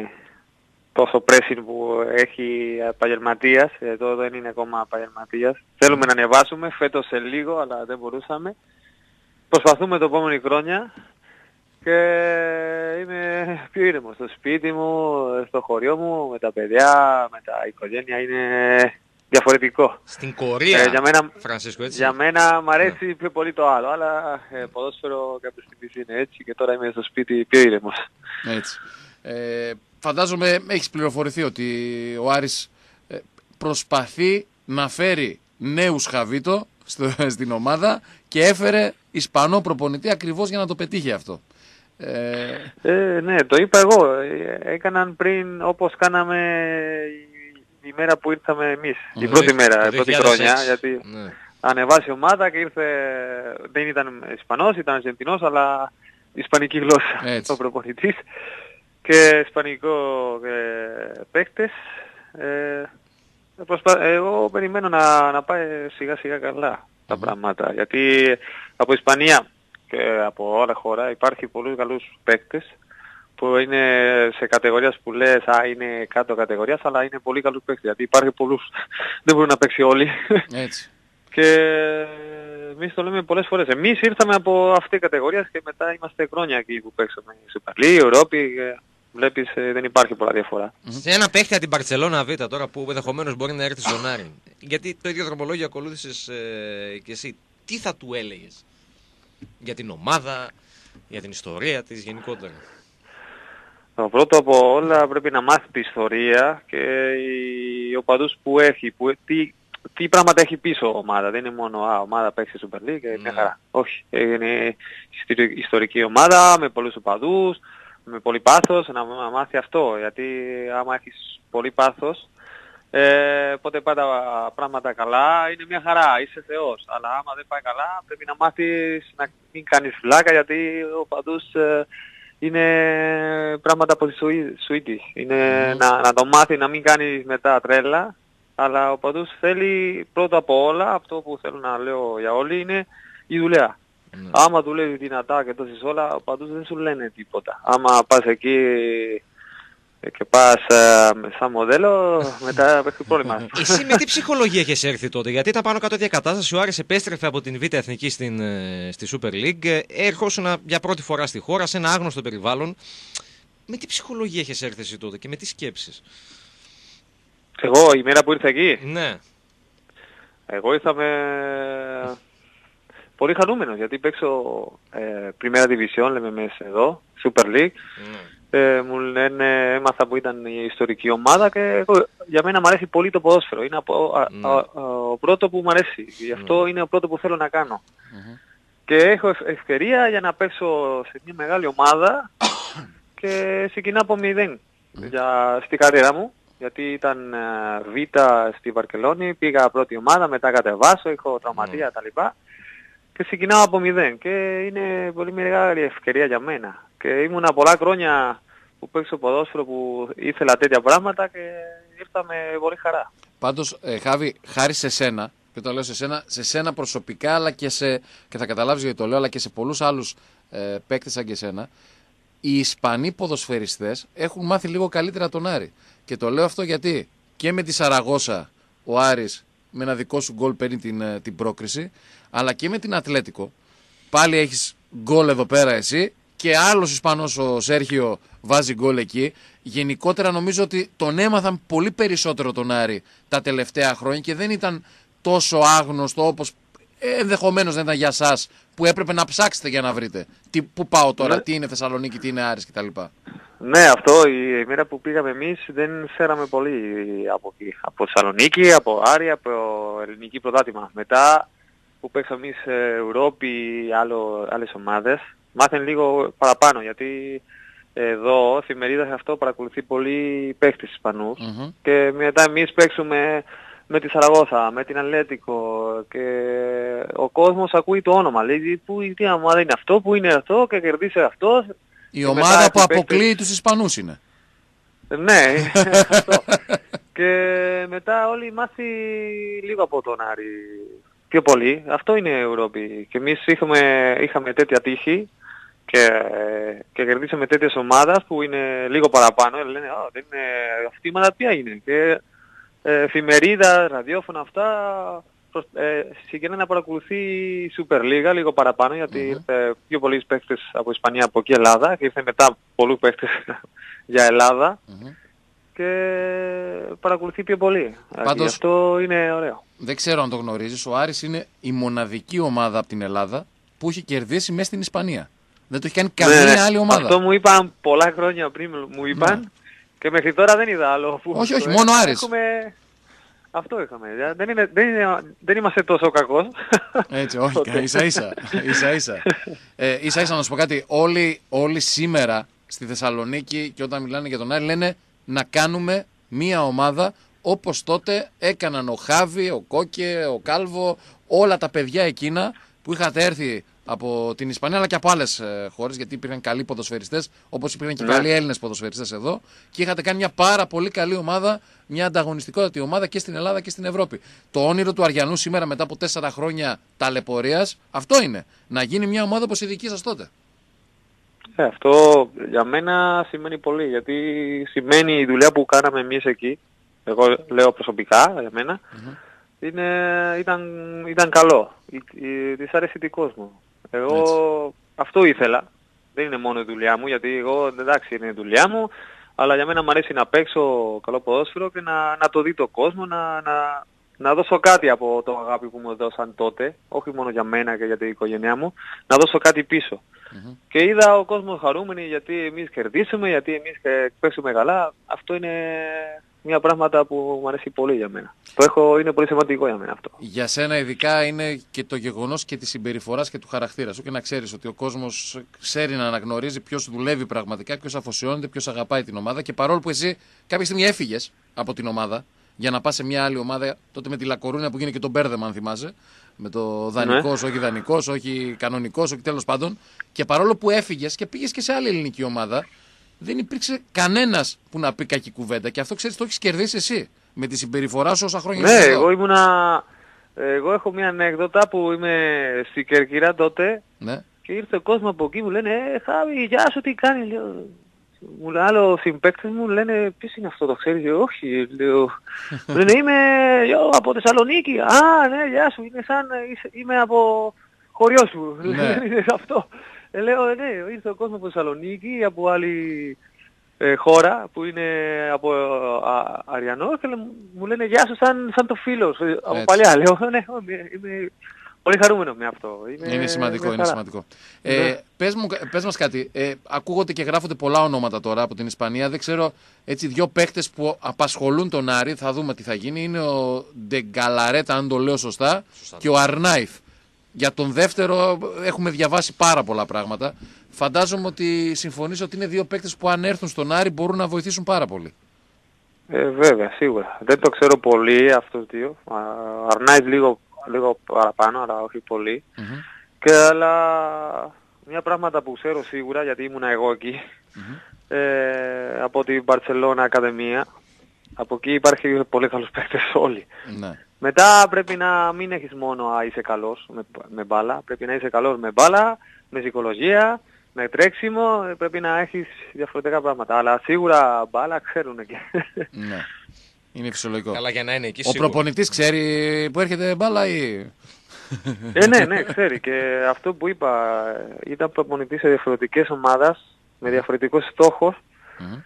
τόσο pressing που έχει επαγγελματίας. Εδώ δεν είναι ακόμα επαγγελματίας. Θέλουμε να ανεβάσουμε φέτος σε λίγο, αλλά δεν μπορούσαμε. Προσπαθούμε το επόμενη χρόνια και είμαι πιο ήρεμος στο σπίτι μου, στο χωριό μου, με τα παιδιά, με τα οικογένεια. Είναι διαφορετικό. Στην Κορία, ε, για μένα, Φρανσίσκο, έτσι. Για μένα μου αρέσει ναι. πιο πολύ το άλλο, αλλά ε, ποδόσφαιρο κάποιες στιγμές είναι έτσι και τώρα είμαι στο σπίτι πιο ήρεμος. Έτσι. Ε, φαντάζομαι έχεις πληροφορηθεί ότι ο Άρης ε, προσπαθεί να φέρει νέους Χαβίτο στο, στην ομάδα και έφερε Ισπανό προπονητή ακριβώς για να το πετύχει αυτό. Ε... Ε, ναι, το είπα εγώ. Έκαναν πριν όπως κάναμε η μέρα που ήρθαμε εμείς, την πρώτη μέρα, την πρώτη χρονιά, γιατί ναι. ανεβάσει η ομάδα και ήρθε, δεν ήταν Ισπανός, ήταν Αργεντινός, αλλά ισπανική γλώσσα ο προπονητής και ισπανικό ε, παίκτες. Ε, προσπα... Εγώ περιμένω να, να πάει σιγά σιγά καλά τα mm-hmm. πράγματα, γιατί από Ισπανία και από όλα χώρα υπάρχει πολλούς καλούς παίκτες που είναι σε κατηγορίες που λες, α, είναι κάτω κατηγορίας, αλλά είναι πολύ καλούς παίκτες, γιατί υπάρχει πολλούς, δεν μπορούν να παίξει όλοι. Έτσι. Και εμείς το λέμε πολλές φορές. Εμείς ήρθαμε από αυτή την κατηγορία και μετά είμαστε χρόνια εκεί που παίξαμε. Super League, Ευρώπη, βλέπεις δεν υπάρχει πολλά διαφορά. Σε ένα παίχτη από την Μπαρτσελώνα Β τώρα που ενδεχομένως μπορεί να έρθει στον Άρη, γιατί το ίδιο δρομολόγιο ακολούθησες ε, και εσύ, τι θα του έλεγες για την ομάδα, για την ιστορία της γενικότερα? Το πρώτο από όλα πρέπει να μάθει την ιστορία και οι οπαδούς που έχει, που, τι, τι πράγματα έχει πίσω η ομάδα. Δεν είναι μόνο α, ομάδα παίξει Super League και μια χαρά. Όχι, είναι ιστορική ομάδα με πολλούς οπαδούς, με πολύ πάθος, να μάθει αυτό. Γιατί άμα έχεις πολύ πάθος, ε, πότε πάει τα πράγματα καλά, είναι μια χαρά, είσαι θεός. Αλλά άμα δεν πάει καλά πρέπει να μάθεις να μην κάνεις φλάκα, γιατί ο οπαδούς ε, είναι πράγματα από τη σουήτη. Είναι mm. να, να το μάθει να μην κάνει μετά τρέλα, αλλά ο παντούς θέλει πρώτα απ' όλα, αυτό που θέλω να λέω για όλοι, είναι η δουλειά. Mm. Άμα δουλεύει δυνατά και τόσες όλα, ο παντούς δεν σου λένε τίποτα. Άμα πας εκεί και πας uh, σαν μοντέλο, μετά έχει πρόβλημα. Εσύ με τι ψυχολογία έχεις έρθει τότε? Γιατί ήταν πάνω κάτω διακατάσταση, ο Άρης επέστρεφε από την Β' Εθνική στην, στη Super League, έρχοσουν για πρώτη φορά στη χώρα, σε ένα άγνωστο περιβάλλον. Με τι ψυχολογία έχεις έρθει εσύ τότε και με τι σκέψεις? Εγώ η μέρα που ήρθα εκεί? Ναι. Εγώ ήρθα με πολύ χαρούμενος, γιατί παίξω ε, Primera Division, λέμε μέσα εδώ, Super League. Ναι. Ε, μου λένε, έμαθα που ήταν η ιστορική ομάδα και εγώ, για μένα μου αρέσει πολύ το ποδόσφαιρο. Είναι από, α, mm. α, α, ο πρώτο που μου αρέσει. Γι' αυτό mm. είναι ο πρώτο που θέλω να κάνω. Mm-hmm. Και έχω ευ- ευκαιρία για να παίξω σε μια μεγάλη ομάδα και ξεκινά από μηδέν mm. για, στη καριέρα μου. Γιατί ήταν uh, Β στη Βαρκελόνη, πήγα πρώτη ομάδα, μετά κατεβάσω, έχω τραυματία mm. τα λοιπά. Και ξεκινάω από μηδέν και είναι πολύ μεγάλη ευκαιρία για μένα. Και ήμουνα πολλά χρόνια που παίξω ποδόσφαιρο που ήθελα τέτοια πράγματα και ήρθα με πολύ χαρά. Πάντως, ε, Χάβη, χάρη σε σένα, και το λέω σε σένα, σε σένα προσωπικά, αλλά και, σε, και θα καταλάβεις γιατί το λέω, αλλά και σε πολλούς άλλους ε, παίκτες σαν και σένα, οι Ισπανοί ποδοσφαιριστές έχουν μάθει λίγο καλύτερα τον Άρη. Και το λέω αυτό γιατί και με τη Σαραγώσα ο Άρης με ένα δικό σου γκολ παίρνει την, την πρόκριση, αλλά και με την Ατλέτικο πάλι έχεις γκολ εδώ πέρα εσύ και άλλος Ισπανός ο Σέρχιο βάζει γκολ εκεί. Γενικότερα νομίζω ότι τον έμαθαν πολύ περισσότερο τον Άρη τα τελευταία χρόνια και δεν ήταν τόσο άγνωστο όπως ενδεχομένως δεν ήταν για σας, που έπρεπε να ψάξετε για να βρείτε τι, πού πάω τώρα, ναι. τι είναι Θεσσαλονίκη, τι είναι Άρης κτλ. Ναι, αυτό η ημέρα που πήγαμε εμείς δεν φέραμε πολύ από εκεί. Από Θεσσαλονίκη, από Άρη, από ελληνική πρωτάθλημα. Μετά που παίξαμε εμείς Ευρώπη, άλλο, άλλες ομάδες, μάθαινε λίγο παραπάνω γιατί εδώ εφημερίδα σε αυτό παρακολουθεί πολύ παίχτες Ισπανούς mm-hmm. και μετά εμείς παίξουμε με τη Σαραγώθα, με την Ατλέτικο και ο κόσμος ακούει το όνομα. Λέει που, τι ομάδα είναι αυτό, που είναι αυτό και κερδίσει αυτός. Η ομάδα που αποκλείει παίκτες... τους Ισπανούς είναι. Ναι, αυτό. Και μετά όλοι μάθει λίγο από τον Άρη. Πιο πολύ. Αυτό είναι η Ευρώπη. Και εμείς είχαμε, είχαμε τέτοια τύχη και, και κερδίσαμε τέτοιες ομάδες που είναι λίγο παραπάνω. Λένε, oh, δεν είναι, αυτή η ομάδα ποια είναι. Και ε, εφημερίδα, ραδιόφωνα αυτά ε, συγκεκριμένα να παρακολουθεί η Super League λίγο παραπάνω γιατί mm-hmm. ήρθε πιο πολλοί παίκτες από Ισπανία από εκεί Ελλάδα και ήρθε μετά πολλούς παίκτες για Ελλάδα mm-hmm. και παρακολουθεί πιο πολύ. Πάντως, αυτό είναι ωραίο. Δεν ξέρω αν το γνωρίζεις, ο Άρης είναι η μοναδική ομάδα από την Ελλάδα που έχει κερδίσει μέσα στην Ισπανία. Δεν το έχει κάνει καμία ναι, άλλη ομάδα. Αυτό μου είπαν πολλά χρόνια πριν, μου είπαν ναι. και μέχρι τώρα δεν είδα άλλο. Που όχι, όχι, μόνο Άρης. Έχουμε... Αυτό είχαμε. Δεν, είναι, δεν, είναι, δεν είμαστε τόσο κακός. Έτσι, όχι, ίσα ίσα. ίσα, ίσα. ε, ίσα ίσα να σου πω κάτι. Όλοι, όλοι σήμερα στη Θεσσαλονίκη και όταν μιλάνε για τον Άρη λένε να κάνουμε μία ομάδα όπως τότε έκαναν ο Χάβι, ο Κόκε, ο Κάλβο, όλα τα παιδιά εκείνα που είχατε έρθει από την Ισπανία αλλά και από άλλες ε, χώρες γιατί υπήρχαν καλοί ποδοσφαιριστές όπως υπήρχαν και ναι. καλοί Έλληνες ποδοσφαιριστές εδώ και είχατε κάνει μια πάρα πολύ καλή ομάδα, μια ανταγωνιστικότατη ομάδα και στην Ελλάδα και στην Ευρώπη. Το όνειρο του Αριανού σήμερα μετά από τέσσερα χρόνια ταλαιπωρίας αυτό είναι, να γίνει μια ομάδα όπως η δική σας τότε. Ε, αυτό για μένα σημαίνει πολύ γιατί σημαίνει η δουλειά που κάναμε εμείς εκεί, εγώ λέω προσωπικά για μένα, mm-hmm. είναι, ήταν, ήταν καλό, της άρεσε την κόσμο. Εγώ έτσι. Αυτό ήθελα, δεν είναι μόνο η δουλειά μου γιατί εγώ εντάξει είναι η δουλειά μου, αλλά για μένα μου αρέσει να παίξω καλό ποδόσφαιρο και να, να το δει το κόσμο, να, να, να δώσω κάτι από το αγάπη που μου δώσαν τότε, όχι μόνο για μένα και για την οικογένειά μου, να δώσω κάτι πίσω. Mm-hmm. Και είδα ο κόσμος χαρούμενοι γιατί εμείς κερδίσουμε, γιατί εμείς παίξουμε καλά. Αυτό είναι μια πράγματα που μου αρέσει πολύ για μένα. Το έχω, είναι πολύ σημαντικό για μένα αυτό. Για σένα ειδικά είναι και το γεγονός και της συμπεριφοράς και του χαρακτήρα σου και να ξέρεις ότι ο κόσμος ξέρει να αναγνωρίζει ποιος δουλεύει πραγματικά, ποιος αφοσιώνεται, ποιος αγαπάει την ομάδα και παρόλο που εσύ κάποια στιγμή έφυγες από την ομάδα για να πας σε μια άλλη ομάδα, τότε με τη Λακορούνα που γίνει και τον μπέρδεμα αν θυμάσαι, με το δανεικός, ναι. όχι δανεικός, όχι κανονικός, όχι τέλος πάντων, και παρόλο που έφυγες και πήγες και σε άλλη ελληνική ομάδα, δεν υπήρξε κανένας που να πει κακή κουβέντα και αυτό ξέρεις το έχεις κερδίσει εσύ με τη συμπεριφορά σου όσα χρόνια. Ναι, εγώ ήμουνα, εγώ έχω μια ανέκδοτα που είμαι στη Κέρκυρα τότε ναι. και ήρθε ο κόσμος από εκεί μου λένε «Ε, Χάβη, γεια σου, τι κάνεις?» Λέω, μου λέει άλλο συμπαίκτες μου λένε ποιος είναι αυτό το ξέρεις? Λέω, όχι, λέω, μου λένε είμαι yo, από Θεσσαλονίκη. Α, ναι, γεια σου, είναι σαν, είμαι από χωριό σου. Ναι. Λένε αυτό. Ε, λέω, ναι, ήρθε ο κόσμος από Θεσσαλονίκη, από άλλη ε, χώρα που είναι από α, Αριανό και μου λένε γεια σου σαν, σαν το φίλος, από έτσι. Παλιά. Λέω, ναι, είμαι πολύ χαρούμενο με αυτό. Είμαι, είναι σημαντικό, είναι σημαντικό. Ναι. Ε, πες, μου, πες μας κάτι, ε, ακούγονται και γράφονται πολλά ονόματα τώρα από την Ισπανία, δεν ξέρω, έτσι δύο παίχτες που απασχολούν τον Άρη, θα δούμε τι θα γίνει, είναι ο Ντεγκαλαρέτα, αν το λέω σωστά, σωστά. και ο Αρνάιθ. Για τον δεύτερο έχουμε διαβάσει πάρα πολλά πράγματα. Φαντάζομαι ότι συμφωνείς ότι είναι δύο παίκτες που αν έρθουν στον Άρη μπορούν να βοηθήσουν πάρα πολύ. Ε, βέβαια, σίγουρα. Δεν το ξέρω πολύ αυτούς δύο. Αρνάιθ λίγο, λίγο παραπάνω, αλλά όχι πολύ. Mm-hmm. Και αλλά μια πράγματα που ξέρω σίγουρα, γιατί ήμουνα εγώ εκεί, mm-hmm. ε, από την Μπαρτσελώνα Ακαδημία. Από εκεί υπάρχει πολύ καλούς παίκτες όλοι. Ναι. Μετά πρέπει να μην έχεις μόνο α, είσαι καλός με, με μπάλα, πρέπει να είσαι καλός με μπάλα, με ψυχολογία, με τρέξιμο, πρέπει να έχεις διαφορετικά πράγματα. Αλλά σίγουρα μπάλα ξέρουν και. Ναι, είναι φυσιολογικό. Καλά για να είναι εκεί ο σίγουρα. Προπονητής ξέρει που έρχεται μπάλα ή... Ε, ναι, ναι, ξέρει. Και αυτό που είπα, ήταν προπονητής σε διαφορετικές ομάδες, με διαφορετικούς στόχους, mm-hmm.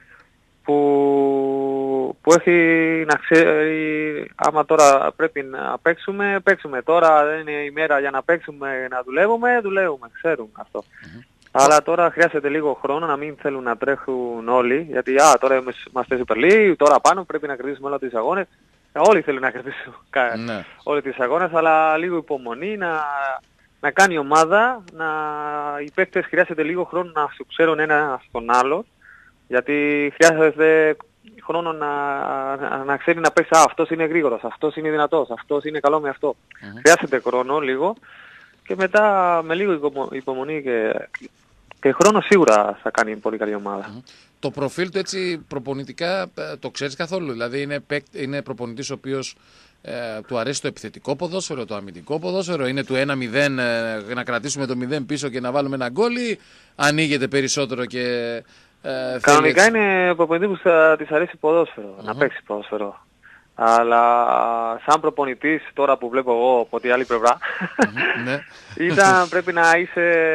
που, που έχει να ξέρει άμα τώρα πρέπει να παίξουμε, παίξουμε. Τώρα δεν είναι η μέρα για να παίξουμε, να δουλεύουμε, δουλεύουμε, ξέρουν αυτό. Mm-hmm. Αλλά τώρα χρειάζεται λίγο χρόνο να μην θέλουν να τρέχουν όλοι. Γιατί α, τώρα είμαστε Super League, τώρα πάνω πρέπει να κερδίσουμε όλα τις αγώνες. Όλοι θέλουν να κερδίσουν ναι. όλες τις αγώνες, αλλά λίγο υπομονή να, να κάνει η ομάδα, να, οι παίκτες χρειάζεται λίγο χρόνο να σου ξέρουν ένα στον άλλο. Γιατί χρειάζεται χρόνο να, να, να ξέρει να παίξει, α, αυτός είναι γρήγορος, αυτός είναι δυνατός, αυτός είναι καλό με αυτό. Mm-hmm. Χρειάζεται χρόνο λίγο και μετά με λίγο υπομονή και, και χρόνο σίγουρα θα κάνει πολύ καλή ομάδα. Mm-hmm. Το προφίλ του έτσι προπονητικά το ξέρεις καθόλου, δηλαδή είναι, είναι προπονητής ο οποίος ε, του αρέσει το επιθετικό ποδόσφαιρο, το αμυντικό ποδόσφαιρο, είναι του ένα μηδέν ε, να κρατήσουμε το μηδέν πίσω και να βάλουμε ένα γκόλ ή ανοίγεται περισσότερο και... Ε, Κανονικά έτσι. Είναι προπονητή που θα της αρέσει ποδόσφαιρο, uh-huh. να παίξει ποδόσφαιρο. Αλλά σαν προπονητής τώρα που βλέπω εγώ από τη άλλη πλευρά, uh-huh. ήταν πρέπει να είσαι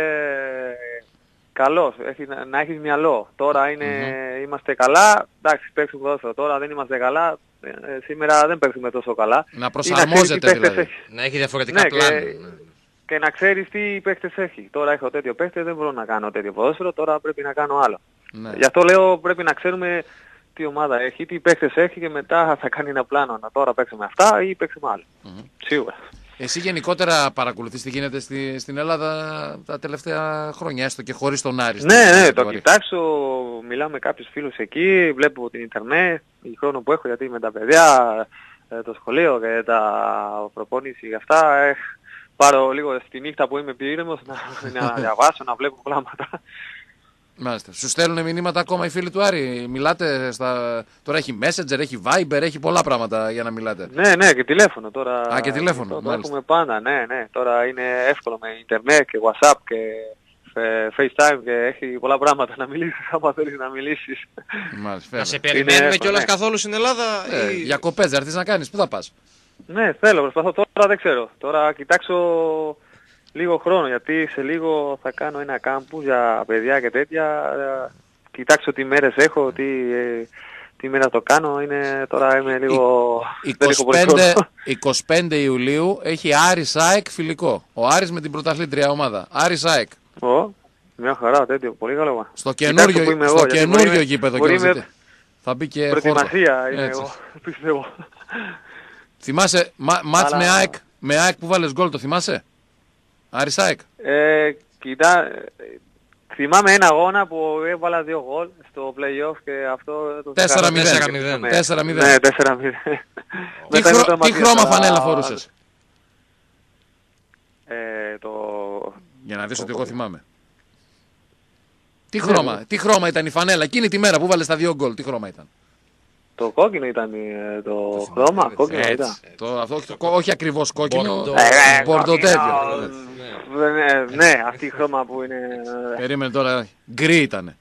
καλός, έχει, να έχεις μυαλό. Τώρα είναι, uh-huh. είμαστε καλά, εντάξει παίξουμε ποδόσφαιρο, τώρα δεν είμαστε καλά, ε, σήμερα δεν παίξουμε τόσο καλά. Να προσαρμόζεται δηλαδή, έχει. Να έχει διαφορετικά ναι, πλάνα. Και, και να ξέρεις τι παίχτες έχει. Τώρα έχω τέτοιο παίχτε, δεν μπορώ να κάνω τέτοιο ποδόσφαιρο, τώρα πρέπει να κάνω άλλο. Ναι. Γι' αυτό λέω πρέπει να ξέρουμε τι ομάδα έχει, τι παίκτες έχει και μετά θα κάνει ένα πλάνο. Να τώρα παίξουμε αυτά ή παίξουμε άλλο. Mm-hmm. Σίγουρα. Εσύ γενικότερα παρακολουθείς τι γίνεται στη, στην Ελλάδα τα τελευταία χρόνια, έστω και χωρίς τον Άρη. Ναι, ναι, το κοιτάξω, μιλάω με κάποιους φίλους εκεί, βλέπω την Ιντερνετ, η χρόνο που έχω γιατί με τα παιδιά, το σχολείο και τα προπόνηση και αυτά. Ε, πάρω λίγο στη νύχτα που είμαι πυρήνεμος να, να διαβάσω, να βλέπω πράγματα. Μάλιστα. Σου στέλνουν μηνύματα ακόμα οι φίλοι του Άρη. Μιλάτε στα... Τώρα έχει Messenger, έχει Viber, έχει πολλά πράγματα για να μιλάτε. Ναι, ναι, και τηλέφωνο τώρα. Α, και τηλέφωνο. Το έχουμε πάντα, ναι, ναι. Τώρα είναι εύκολο με Ιντερνετ και WhatsApp και FaceTime και έχει πολλά πράγματα να μιλήσεις άμα θέλεις να μιλήσεις. Μάλιστα. Να σε περιμένουμε κιόλας ναι. καθόλου στην Ελλάδα. Ε, ή... Διακοπές, θα έρθεις να κάνεις, πού θα πας? Ναι, θέλω, προσπαθώ τώρα, δεν ξέρω. Τώρα κοιτάξω λίγο χρόνο, γιατί σε λίγο θα κάνω ένα κάμπου για παιδιά και τέτοια. Κοιτάξω τι μέρες έχω, τι, τι μέρα το κάνω. Είναι, τώρα είμαι λίγο... είκοσι πέντε, είκοσι πέντε Ιουλίου έχει Άρης ΑΕΚ φιλικό. Ο Άρης με την πρωταθλήτρια ομάδα. Άρης ΑΕΚ. Ω, μια χαρά, τέτοιο, πολύ καλό. Στο καινούριο, στο καινούριο γήπεδο και με... θα μπει και προετοιμασία είμαι εγώ, πιστεύω. Θυμάσαι, μα, μάτς Αλλά... με ΑΕΚ, με ΑΕΚ που βάλες γκολ, το θυμάσαι? Άρης ΑΕΚ. Ε, κοιτά, θυμάμαι ένα αγώνα που έβαλα δύο γκολ στο play-off και αυτό... το τέσσερα μηδέν. τέσσερα μηδέν. Ναι, τέσσερα μηδέν. Τι, χρο... τι χρώμα φανέλα φορούσες? Ε, το... Για να δεις το... ότι εγώ θυμάμαι. Τι χρώμα, ναι. τι χρώμα ήταν η φανέλα εκείνη τη μέρα που βάλες τα δύο γκολ, τι χρώμα ήταν? Το κόκκινο ήταν το, το χρώμα, έτσι, κόκκινο έτσι, ήταν. Το, αυτό, το, όχι ακριβώς κόκκινο, μπορντο τέτοιο. Ναι, ναι, αυτή η χρώμα που είναι... Περίμενε τώρα, γκρι ήτανε.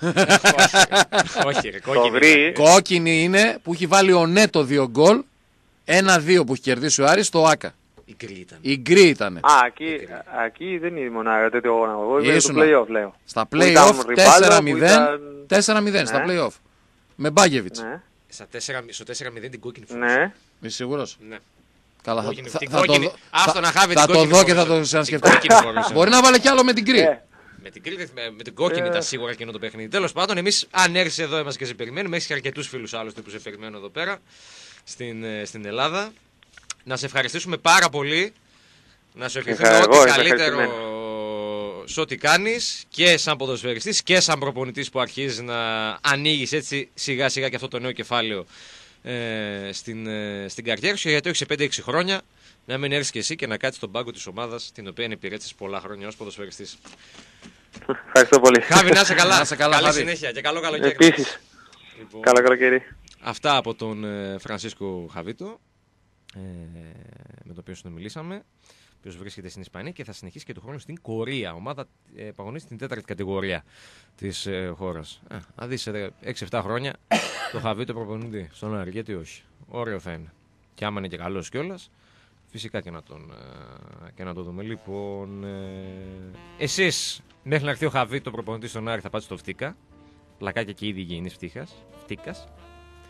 Όχι, κόκκινη. Κόκκινη είναι που έχει βάλει ο Νέτο δύο γκολ, ένα δύο που έχει κερδίσει ο Άρης στο Άκα. Η γκρι ήταν. Η γκρι ήτανε. Α, εκεί δεν είναι μονάχα τέτοιο αγώνα. Εγώ είμαι στο play-off, λέω. Στα play-off τέσσερα μηδέν στα play-off. Με Μπάγεβιτς. Στο τέσσερα μηδέν την κόκκινη φορά. Ναι. Είσαι σίγουρος? Ναι. Καλά, θα, κόκκινη, θα, την θα, κόκκινη, το, θα, να χάβει θα την το δω και θα το ξανασκεφτώ. Μπορεί να βάλει κι άλλο με την γκρι. Yeah. Με την, κρή, με, με την κόκκινη ήταν σίγουρα εκείνο το παιχνίδι. Τέλος πάντων, εμείς αν έρθεις εδώ είμαστε και σε περιμένουμε. Έχεις και αρκετούς φίλους άλλωστε που σε περιμένουν εδώ πέρα στην, στην Ελλάδα. Να σε ευχαριστήσουμε πάρα πολύ. Να σου ευχηθούμε ό,τι καλύτερο σε ό,τι κάνεις και σαν ποδοσφαιριστής και σαν προπονητής που αρχίζεις να ανοίγεις έτσι σιγά σιγά και αυτό το νέο κεφάλαιο ε, στην, ε, στην καριέρα σου, γιατί όχι σε πέντε έξι χρόνια να μην έρθεις και εσύ και να κάτσεις στον πάγκο της ομάδας την οποία υπηρέτησες πολλά χρόνια ως ποδοσφαιριστής. Ευχαριστώ πολύ. Χάβη, να είσαι καλά. Να είσαι καλά. Καλή Χάβη. συνέχεια και καλό καλοκαίρι. Επίσης. Λοιπόν, καλό καλοκαίρι. Αυτά από τον ε, Φρανσίσκο Χαβίτο, ε, με τον οποίο συνομιλήσαμε, ο οποίος βρίσκεται στην Ισπανία και θα συνεχίσει και του χρόνου στην Κορία. Ομάδα ε, παγωνίζει στην τέταρτη κατηγορία της ε, χώρας. Ε, να δεις ε, έξι εφτά χρόνια το Χαβίτο προπονητή στον Άρη, γιατί όχι. Ωραίο θα είναι. Και άμα είναι και καλός κιόλας, φυσικά και να τον, ε, και να το δούμε. Λοιπόν, ε, εσείς μέχρι να έρθει ο Χαβίτο προπονητή στον Άρη θα πάτε στο Φτίκα. Πλακάκια και ήδη υγιεινής φτύκας.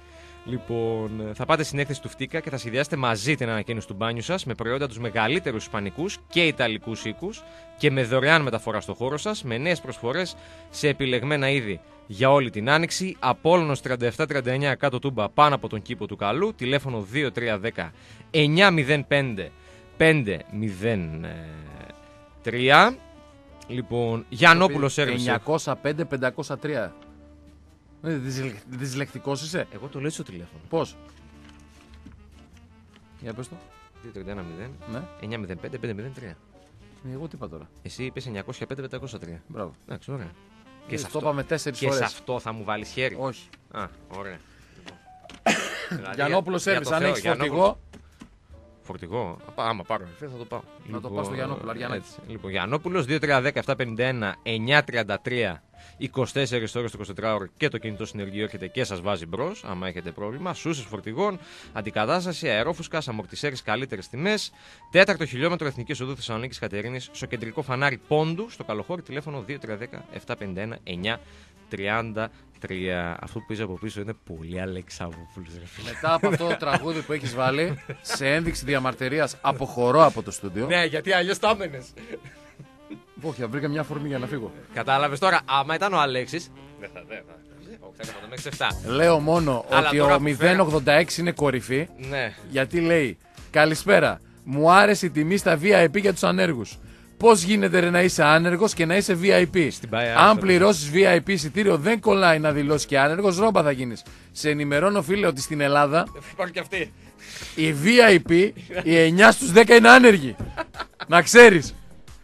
Λοιπόν, θα πάτε στην έκθεση του Φτίκα και θα σχεδιάσετε μαζί την ανακαίνιση του μπάνιου σας με προϊόντα τους μεγαλύτερους ισπανικούς και ιταλικούς οίκους και με δωρεάν μεταφορά στο χώρο σας, με νέες προσφορές σε επιλεγμένα είδη για όλη την άνοιξη. Απόλλωνος τριάντα επτά τριάντα εννιά κάτω Τούμπα, πάνω από τον κήπο του Καλού. Τηλέφωνο δύο τρία ένα μηδέν εννιά μηδέν πέντε πέντε μηδέν τρία. Λοιπόν, Γιαννόπουλο Σέρβις. εννιακόσια πέντε πεντακόσια τρία. Δυσλεκτικός είσαι. Εγώ το λέω στο τηλέφωνο. Πώς? Για πες το. δύο τρία ένα μηδέν Ναι. εννιά μηδέν πέντε πέντε μηδέν τρία. Εγώ τι είπα τώρα. Εσύ είπες εννιακόσια πέντε πεντακόσια τρία. Μπράβο. Εντάξει, ωραία. Και σε το αυτό, είπαμε τέσσερις και φορές. σε αυτό θα μου βάλεις χέρι. Όχι. Α, ωραία. Δηλαδή, Γιαννόπουλο για- Σέρβις, για το αν Θεό, έχεις Γιαννόπουλο. φορτηγό. Φορτηγό. Α, άμα πάρω εφέ θα το πάω. Να το πας στο Γιαννόπουλο, Αριανάκη. έτσι. Λοιπόν, Γιαννόπουλος δύο τρία ένα μηδέν επτά πενήντα ένα εννιά τριάντα τρία είκοσι τέσσερις ώρες το εικοσιτετράωρο και το κινητό συνεργείο έρχεται και σας βάζει μπρος, άμα έχετε πρόβλημα. Σούσες φορτηγών, αντικατάσταση, αερόφουσκας, αμορτισέρες, καλύτερες τιμές. Τέταρτο χιλιόμετρο Εθνικής Οδού Θεσσαλονίκης Κατερίνης, στο κεντρικό φανάρι Πόντου, στο Καλοχώρι, τηλέφωνο δύο τρία ένα μηδέν επτά πενήντα ένα εννιά τριάντα τρία. Αυτό που πεις από πίσω είναι πολύ Αλεξαβόπουλος. Μετά από αυτό το τραγούδι που έχεις βάλει, σε ένδειξη διαμαρτυρίας αποχωρώ από το στούντιο. Ναι, γιατί αλλιώς τα έμενες. Όχι, βρήκα μια φορμή για να φύγω. Κατάλαβες τώρα, άμα ήταν ο Αλέξης. Δεν θα, δεν θα. Όχι, θα έκανα το μέχρι επτά. Λέω μόνο Αλλά ότι τώρα ο που μηδέν ογδόντα έξι είναι κορυφή, Ναι. γιατί λέει καλησπέρα, μου άρεσε η τιμή στα βι άι πι για τους ανέργους. Πώς γίνεται ρε, να είσαι άνεργος και να είσαι βι άι πι? Στην πάει Αν άστα, πληρώσεις βι άι πι εισιτήριο δεν κολλάει να δηλώσεις και άνεργος, ρόμπα θα γίνεις. Σε ενημερώνω φίλε ότι στην Ελλάδα Υπάρχει και αυτή. οι βι άι πι, οι εννιά στους δέκα είναι άνεργοι. Να ξέρεις.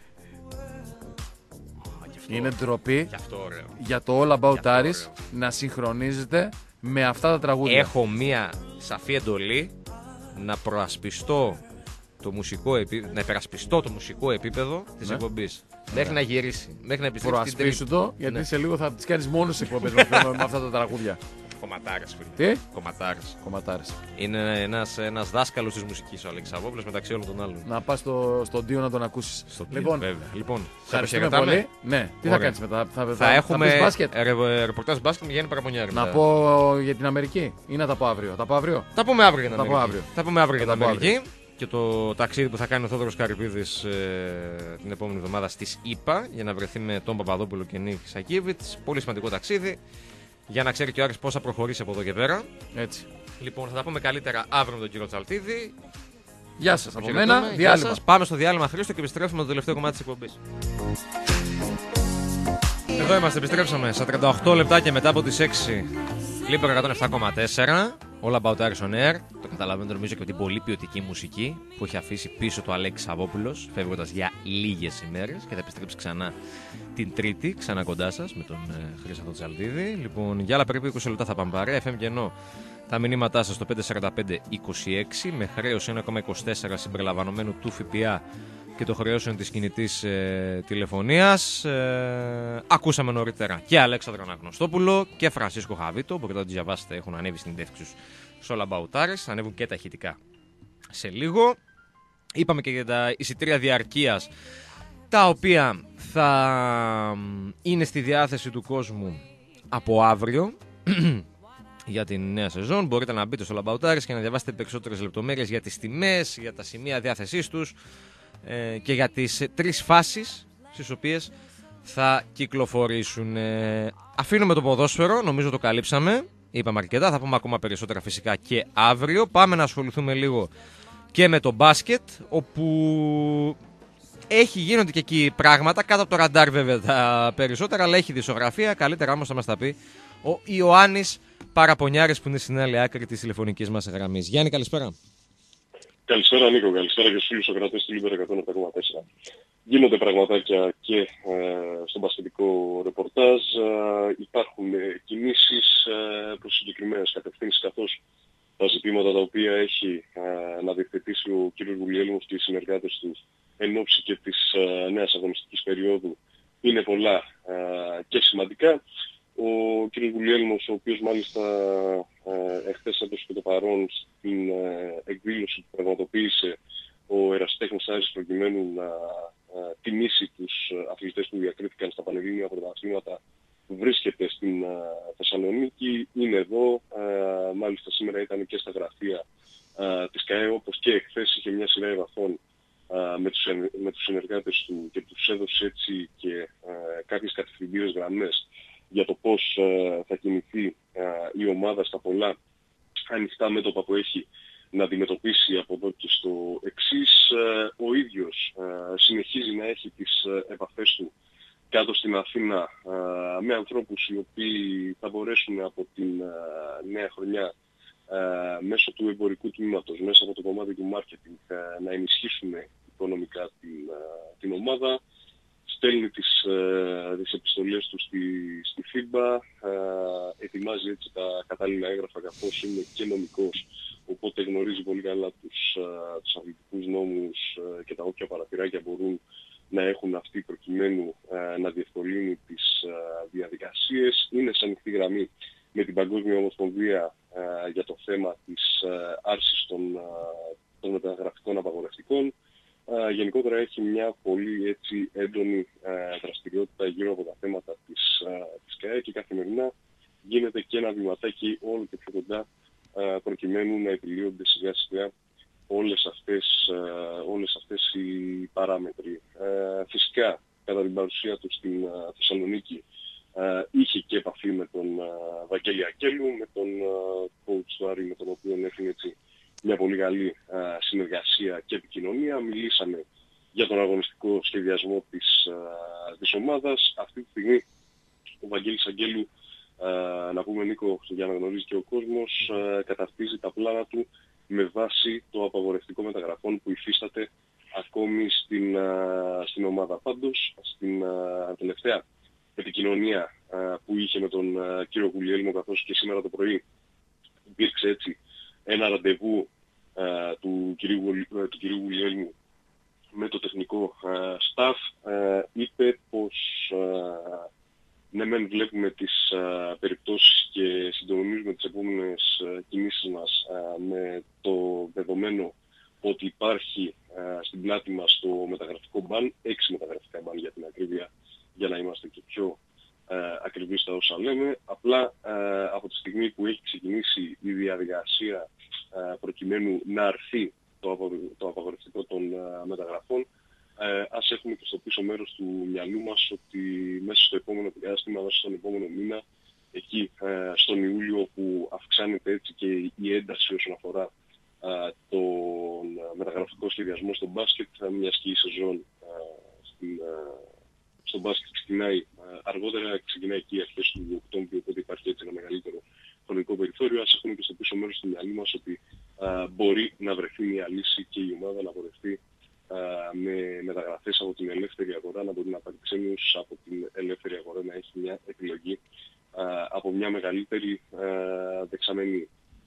Είναι ντροπή Γι' αυτό ωραίο. για το All About αυτό Aris ωραίο. να συγχρονίζεται με αυτά τα τραγούδια. Έχω μία σαφή εντολή να προασπιστώ το μουσικό επί... να υπερασπιστώ το μουσικό επίπεδο της Ναι. εκπομπής. Μέχρι να γυρίσει. Μέχρι να επιστρέψει στην Προασπίσου τρίτη. το, γιατί Ναι. σε λίγο θα τις κάνεις μόνος σε εκπομπές με με αυτά τα τραγούδια. Κομματάρες, φίλε. Τι? Κομματάρες. Κομματάρες. Είναι ένας, ένας δάσκαλος της μουσικής ο Αλεξαβόπουλος μεταξύ όλων των άλλων. Να πας στο, στον Δίο να τον ακούσεις. Στο λοιπόν, βέβαια. Λοιπόν, σε ευχαριστούμε αποχαιρετάμε. πολύ. Ναι, τι θα Ωραία. κάνεις μετά? Θα, θα, Θα έχουμε πεις μπάσκετ. ρε- ρεπορτάζ μπάσκετ με Γιάννη Παραπονιάρη. Να μετά. πω για την Αμερική ή να τα πω αύριο? Τα πω αύριο. Τα πούμε αύριο για την Τα πω Αμερική. αύριο. Τα πούμε αύριο για Θα την τα πω Αμερική. Και το ταξίδι που θα κάνει ο Θόδωρος Καρυπίδης ε, την επόμενη εβδομάδα στις ΗΠΑ για να βρεθεί με τον Παπαδόπουλο και Νίκη Σακίβιτς. Πολύ σημαντικό ταξίδι για να ξέρει και ο Άρης πώς θα προχωρήσει από εδώ και πέρα. Έτσι. Λοιπόν, θα τα πούμε καλύτερα αύριο με τον κύριο Τσαλτίδη. Γεια σας από Χαιρετούμε. μένα. Γεια Διάλειμμα. σας. Πάμε στο διάλειμμα Χρήστο και επιστρέφουμε με το τελευταίο κομμάτι της εκπομπής. Εδώ είμαστε, επιστρέψαμε στα τριάντα οκτώ λεπτά και μετά από τις έξι. Λίμπερο εκατόν επτά κόμμα τέσσερα. All About Aris on Air. Το καταλαβαίνετε νομίζω και με την πολύ ποιοτική μουσική που έχει αφήσει πίσω του Αλέξη Σαββόπουλος, φεύγοντας για λίγες ημέρες και θα επιστρέψει ξανά την Τρίτη, ξανά κοντά σας με τον ε, Χρήστο Τσαλτίδη. Λοιπόν, για άλλα περίπου είκοσι λεπτά θα πάμε παρέα. εφ εμ Γενό. Τα μηνύματά σας στο πέντε τέσσερα πέντε είκοσι έξι με χρέωση ένα κόμμα είκοσι τέσσερα συμπεριλαμβανομένου του ΦΠΑ και το χρεώσεων της κινητής ε, τηλεφωνίας. Ε, ακούσαμε νωρίτερα και Αλέξανδρο Αναγνωστόπουλο και Φρανσίσκο Χαβίτο. Μπορείτε να τις διαβάσετε, έχουν ανέβει στην συνέντευξη τους στο All About Aris. Θα ανέβουν και τα ηχητικά σε λίγο. Είπαμε και για τα εισιτήρια διαρκείας, τα οποία θα είναι στη διάθεση του κόσμου από αύριο για την νέα σεζόν. Μπορείτε να μπείτε στο All About Aris και να διαβάσετε περισσότερες λεπτομέρειες για τις τιμές, για τα σημεία διάθεσής τους ε, και για τις ε, τρεις φάσεις στις οποίες θα κυκλοφορήσουν. Ε, αφήνουμε το ποδόσφαιρο, νομίζω το καλύψαμε. Είπαμε αρκετά, θα πούμε ακόμα περισσότερα φυσικά και αύριο. Πάμε να ασχοληθούμε λίγο και με το μπάσκετ, όπου έχει γίνονται και εκεί πράγματα, κάτω από το ραντάρ βέβαια τα περισσότερα, αλλά έχει δισογραφία. Καλύτερα όμως θα μας τα πει ο Ιωάννης Παραπονιάρης που είναι στην άλλη άκρη της τηλεφωνικής μας γραμμής. Γιάννη, καλησπέρα. Καλησπέρα Νίκο, καλησπέρα και στους φίλους ακροατές του Λίμπερο εκατόν επτά κόμμα τέσσερα. Γίνονται πραγματάκια και ε, στο μπασκετικό ρεπορτάζ. Ε, υπάρχουν ε, κινήσεις ε, προς συγκεκριμένες κατευθύνσεις, καθώς τα ζητήματα τα οποία έχει ε, να διευθετήσει ο κ. Γουλιέλμος και οι συνεργάτες του εν ώψη και της ε, νέας αγωνιστικής περίοδου είναι πολλά ε, και σημαντικά. Ο κ. Γουλιέλμος, ο οποίος μάλιστα ε, εχθές έδωσε και το παρόν στην ε, εκδήλωση που πραγματοποίησε ο ερασιτέχνης Άρης προκειμένου να ε, τιμήσει τους αθλητές που διακρίθηκαν στα πανελλήνια πρωταθλήματα, βρίσκεται στην ε, Θεσσαλονίκη, είναι εδώ, ε, μάλιστα σήμερα και στα γραφεία α, της ΚΑΕ, όπως και εχθές είχε μια σειρά επαφών με τους, με τους συνεργάτες του και τους έδωσε έτσι και α, κάποιες κατευθυντήρες γραμμές για το πώς α, θα κινηθεί α, η ομάδα στα πολλά ανοιχτά μέτωπα που έχει να αντιμετωπίσει από εδώ και στο εξής. Α, ο ίδιος α, συνεχίζει να έχει τις α, επαφές του κάτω στην Αθήνα α, με ανθρώπους οι οποίοι θα μπορέσουν από την α, νέα χρονιά Uh, μέσω του εμπορικού τμήματος, μέσα από το κομμάτι του marketing, uh, να ενισχύσουν οικονομικά την, uh, την ομάδα. Στέλνει τις, uh, τις επιστολές του στη, στη φίμπα, uh, ετοιμάζει έτσι τα κατάλληλα έγγραφα καθώς είναι και νομικός, οπότε γνωρίζει πολύ καλά τους, uh, τους αθλητικούς νόμους uh, και τα όποια παρατηράκια μπορούν να έχουν αυτοί προκειμένου uh, να διευκολύνει τις uh, διαδικασίες. Είναι σε ανοιχτή γραμμή με την Παγκόσμια Ομοσπονδία uh, για το θέμα της uh, άρσης των, uh, των μεταγραφικών απαγορευτικών. Uh, γενικότερα έχει μια πολύ έτσι έντονη uh, δραστηριότητα γύρω από τα θέματα της, uh, της ΚΑΕ και καθημερινά γίνεται και ένα βηματάκι όλο και πιο κοντά uh, προκειμένου να επιλύονται σιγά σιγά όλες αυτές, uh, όλες αυτές οι παράμετροι. Uh, φυσικά κατά την παρουσία του στην uh, Θεσσαλονίκη Uh, είχε και επαφή με τον uh, Βαγγέλη Αγγέλου, με τον uh, coach του Άρη, με τον οποίο έχει έτσι μια πολύ καλή uh, συνεργασία και επικοινωνία. Μιλήσαμε για τον αγωνιστικό σχεδιασμό της, uh, της ομάδας. Αυτή τη στιγμή ο Βαγγέλης Αγγέλου, uh, να πούμε Νίκο, για να γνωρίζει και ο κόσμος, uh, καταρτίζει τα πλάνα του με βάση το απαγορευτικό μεταγραφών που υφίσταται ακόμη στην, uh, στην ομάδα. Πάντως, στην uh, τελευταία επικοινωνία α, που είχε με τον α, κύριο Γουλιέλμο, καθώς και σήμερα το πρωί υπήρξε έτσι ένα ραντεβού α, του, κυρίου, α, του κυρίου Γουλιέλμου με το τεχνικό α, staff. Α, είπε πως α, ναι μεν βλέπουμε τις α, περιπτώσεις και συντονίζουμε τις επόμενες α, κινήσεις μας α, με το δεδομένο ότι υπάρχει α, στην πλάτη μας το μεταγραφικό μπαν, έξι μεταγραφικά μπαν για την ακρίβεια, για να είμαστε και πιο ε, ακριβείς στα όσα λέμε. Απλά ε, από τη στιγμή που έχει ξεκινήσει η διαδικασία ε, προκειμένου να αρθεί το, απο, το απαγορευτικό των ε, μεταγραφών, ε, ας έχουμε και στο πίσω μέρος του μυαλού μας ότι μέσα στο επόμενο διάστημα, μέσα στον επόμενο μήνα, εκεί ε, στον Ιούλιο που αυξάνεται έτσι και η ένταση όσον αφορά ε, τον μεταγραφικό σχεδιασμό στο μπάσκετ, μιας και η σεζόν ε, στην ε, στο μπάσκετ ξεκινάει αργότερα, ξεκινάει εκεί οι αρχές του Οκτώβριου, οπότε υπάρχει έτσι ένα μεγαλύτερο χρονικό περιθώριο. Ας έχουμε και στο πίσω μέρος του μυαλού μας ότι α, μπορεί να βρεθεί μια λύση και η ομάδα να πορευτεί με μεταγραφές από την ελεύθερη αγορά, να μπορεί να πάρει ξένους από την ελεύθερη αγορά, να έχει μια επιλογή α, από μια μεγαλύτερη α, δεξαμενή.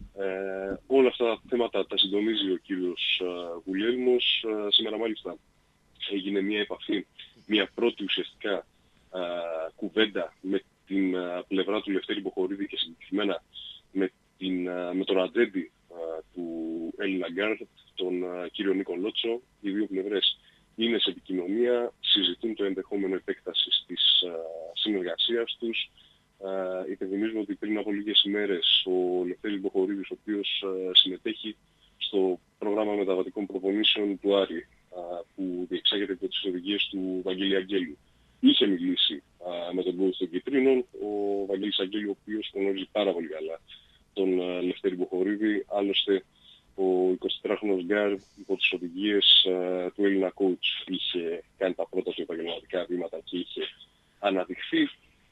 Ε, όλα αυτά τα θέματα τα συντονίζει ο κύριος Γουλιέλμος. Σήμερα μάλιστα έγινε μια επαφή, μια πρώτη ουσιαστικά α, κουβέντα με την α, πλευρά του Λευτέρη Μποχορίδη και συγκεκριμένα με, την, α, με τον ατζέντη α, του Έλληνα Γκάρτ, τον α, κύριο Νίκο Λότσο. Οι δύο πλευρές είναι σε επικοινωνία, συζητούν το ενδεχόμενο επέκτασης της α, συνεργασίας τους. Uh, υπενθυμίζουμε ότι πριν από λίγες ημέρες ο Λευτέρης Μποχορίδης, ο οποίος uh, συμμετέχει στο πρόγραμμα μεταβατικών προπονήσεων του Άρη, uh, που διεξάγεται από τις οδηγίες του Βαγγέλη Αγγέλου, είχε μιλήσει uh, με τον coach των Κιτρίνων. Ο Βαγγέλης Αγγέλου, ο οποίος γνωρίζει πάρα πολύ καλά τον uh, Λευτέρη Μποχορίδη. Άλλωστε ο εικοσιτετράχρονος Γκάρ υπό τις οδηγίες uh, του Έλληνα coach είχε κάνει τα πρώτα του επαγγελματικά βήματα και είχε αναδειχθεί.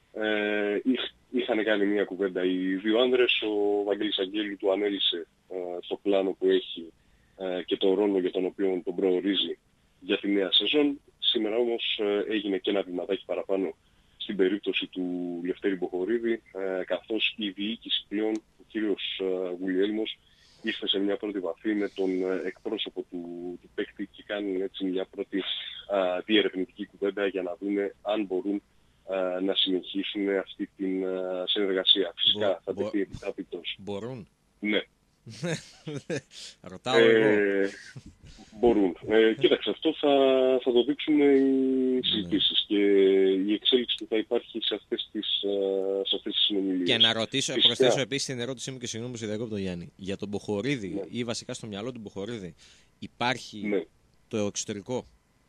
Ε, είχαν κάνει μια κουβέντα οι δύο άνδρες. Ο Βαγγέλης Αγγέλου του ανέλησε ε, στο πλάνο που έχει ε, και τον ρόλο για τον οποίο τον προορίζει για τη νέα σεζόν. Σήμερα όμως ε, έγινε και ένα βηματάκι παραπάνω στην περίπτωση του Λευτέρη Μποχορίδη, ε, καθώς η διοίκηση πλέον, ο κύριος ε, Γουλιέλμος, ήρθε σε μια πρώτη βαφή με τον ε, εκπρόσωπο του, του παίκτη και κάνουν έτσι μια πρώτη ε, διερευνητική κουβέντα για να δούμε αν μπορούν να συνεχίσουν αυτή την συνεργασία. Φυσικά θα τεθεί επιτάπητος. Μπορούν. Ναι. Ρωτάω εγώ. Ε, μπορούν. Ε, κοίταξε, αυτό θα, θα το δείξουν οι συζητήσεις και η εξέλιξη του θα υπάρχει σε αυτές τις, σε αυτές τις συνομιλίες. Και να ρωτήσω, Φυσικά, προσθέσω επίσης την ερώτησή μου και συγγνώμη που σε διακόπτω, Γιάννη. Για τον Μποχορίδη ναι. ή βασικά στο μυαλό του Μποχορίδη υπάρχει Ναι. το εξωτερικό?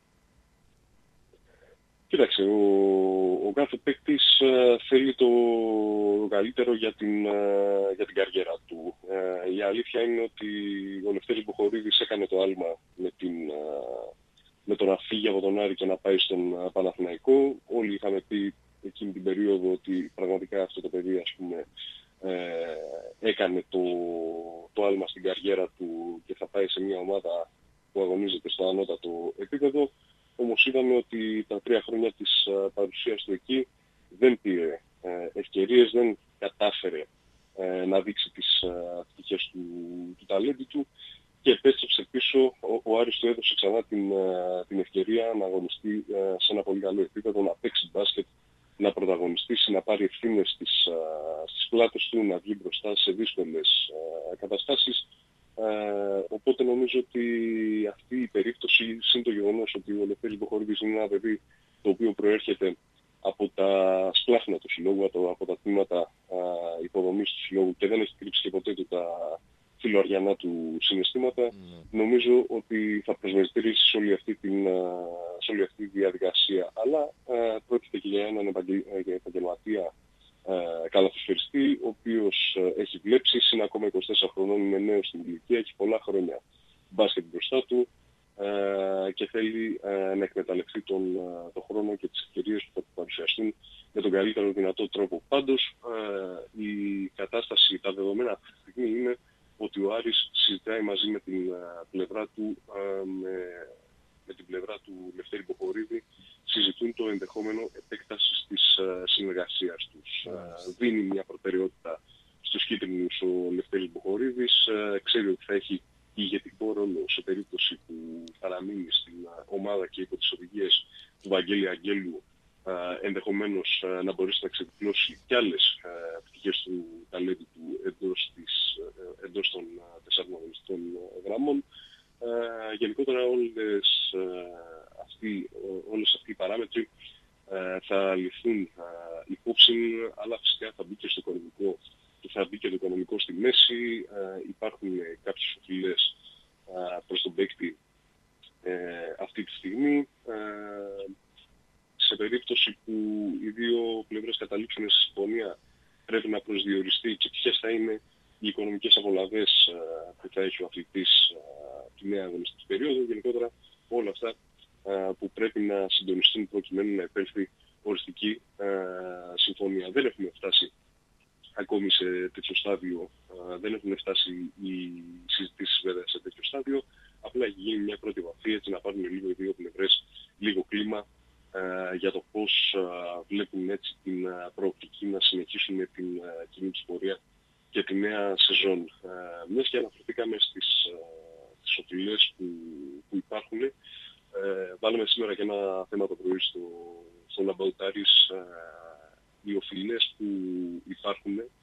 Κοίταξε, ο, ο κάθε παίκτης ε, θέλει το καλύτερο για την, ε, για την καριέρα του. Ε, η αλήθεια είναι ότι ο Λευτέρης Μποχορίδης έκανε το άλμα με, την, ε, με το να φύγει από τον Άρη και να πάει στον Παναθηναϊκό. Όλοι είχαμε πει εκείνη την περίοδο ότι πραγματικά αυτό το παιδί, ας πούμε, ε, έκανε το, το άλμα στην καριέρα του και θα πάει σε μια ομάδα που αγωνίζεται στο ανώτατο επίπεδο. Όμως είδαμε ότι τα τρία χρόνια της uh, παρουσίας του εκεί δεν πήρε uh, ευκαιρίες, δεν κατάφερε uh, να δείξει τις uh, πτυχές του, του ταλέντου του και επέστρεψε πίσω. Ο, ο Άρης του έδωσε ξανά την, uh, την ευκαιρία να αγωνιστεί uh, σε ένα πολύ καλό επίπεδο, να παίξει μπάσκετ, να πρωταγωνιστήσει, να πάρει ευθύνες στις, uh, στις πλάτες του, να βγει μπροστά σε δύσκολες uh, καταστάσεις. Uh, οπότε νομίζω ότι αυτή η περίπτωση, συν το γεγονός ότι ο Λευτέρης Μποχορίδης είναι ένα παιδί το οποίο προέρχεται από τα σπλάχνα του συλλόγου, από τα τμήματα uh, υποδομής του συλλόγου και δεν έχει κρύψει και ποτέ του τα φιλοαριανά του συναισθήματα, mm. νομίζω ότι θα προσμετρήσει σε όλη αυτή, την, uh, σε όλη αυτή τη διαδικασία. Αλλά uh, πρόκειται και για έναν επαγγελματία Uh, καλαθοσφαιριστή, ο οποίος uh, έχει βλέψεις, είναι ακόμα είκοσι τέσσερα χρονών, είναι νέος στην ηλικία, έχει πολλά χρόνια μπάσκετ μπροστά του uh, και θέλει uh, να εκμεταλλευτεί τον, uh, τον χρόνο και τις ευκαιρίες που θα του παρουσιαστούν με τον καλύτερο δυνατό τρόπο. Πάντως uh, η κατάσταση, τα δεδομένα αυτή τη στιγμή είναι ότι ο Άρης συζητάει μαζί με την uh, πλευρά του uh, με, με την πλευρά του Λευτέρη Μποχορίδη, συζητούν το ενδεχόμενο επέκτασης της uh, συνεργασίας τους. Uh, δίνει μια προτεραιότητα στους κίτρινους ο Λευτέρης Μποχορίδης, uh, ξέρει ότι θα έχει ηγετικό ρόλο σε περίπτωση που παραμείνει στην uh, ομάδα και υπό τις οδηγίες του Βαγγέλη Αγγέλου, uh, ενδεχομένως uh, να μπορέσει να ξεδιπλώσει κι άλλες uh, πτυχές του ταλέντου του εντός, της, uh, εντός των uh, τεσσάρων αγωνιστικών uh, γραμμών. Uh, γενικότερα όλες, uh, αυτοί, uh, όλες αυτοί οι παράμετροι uh, θα ληφθούν uh, υπόψη, αλλά φυσικά θα μπει και στο οικονομικό και θα μπει και το οικονομικό στη μέση. Uh, υπάρχουν uh, κάποιες οφειλές uh, προς τον παίκτη uh, αυτή τη στιγμή. Uh, σε περίπτωση που οι δύο πλευρές καταλήξουν σε συμφωνία, πρέπει να προσδιοριστεί και ποιες θα είναι οι οικονομικές απολαβές uh, που θα έχει ο αθλητής uh, τη νέα αγωνιστική περίοδο. Γενικότερα όλα αυτά uh, που πρέπει να συντονιστούν προκειμένου να επέλθει οριστική uh, συμφωνία. Δεν έχουμε φτάσει ακόμη σε τέτοιο στάδιο, uh, δεν έχουν φτάσει οι συζητήσεις βέβαια σε τέτοιο στάδιο. Απλά έχει γίνει μια πρώτη βαφή έτσι να πάρουν λίγο οι δύο πλευρές λίγο κλίμα uh, για το πώς uh, βλέπουν έτσι την uh, προοπτική να συνεχίσουν με την uh, κοινή τους πορεία και τη νέα σεζόν. Uh, μιας και αναφερθήκαμε στις, uh, στις οφειλές που, που υπάρχουν, uh, βάλαμε σήμερα και ένα θέμα το πρωί στο, στο Λαμπαουτάρις, uh, οι οφειλές που υπάρχουν uh,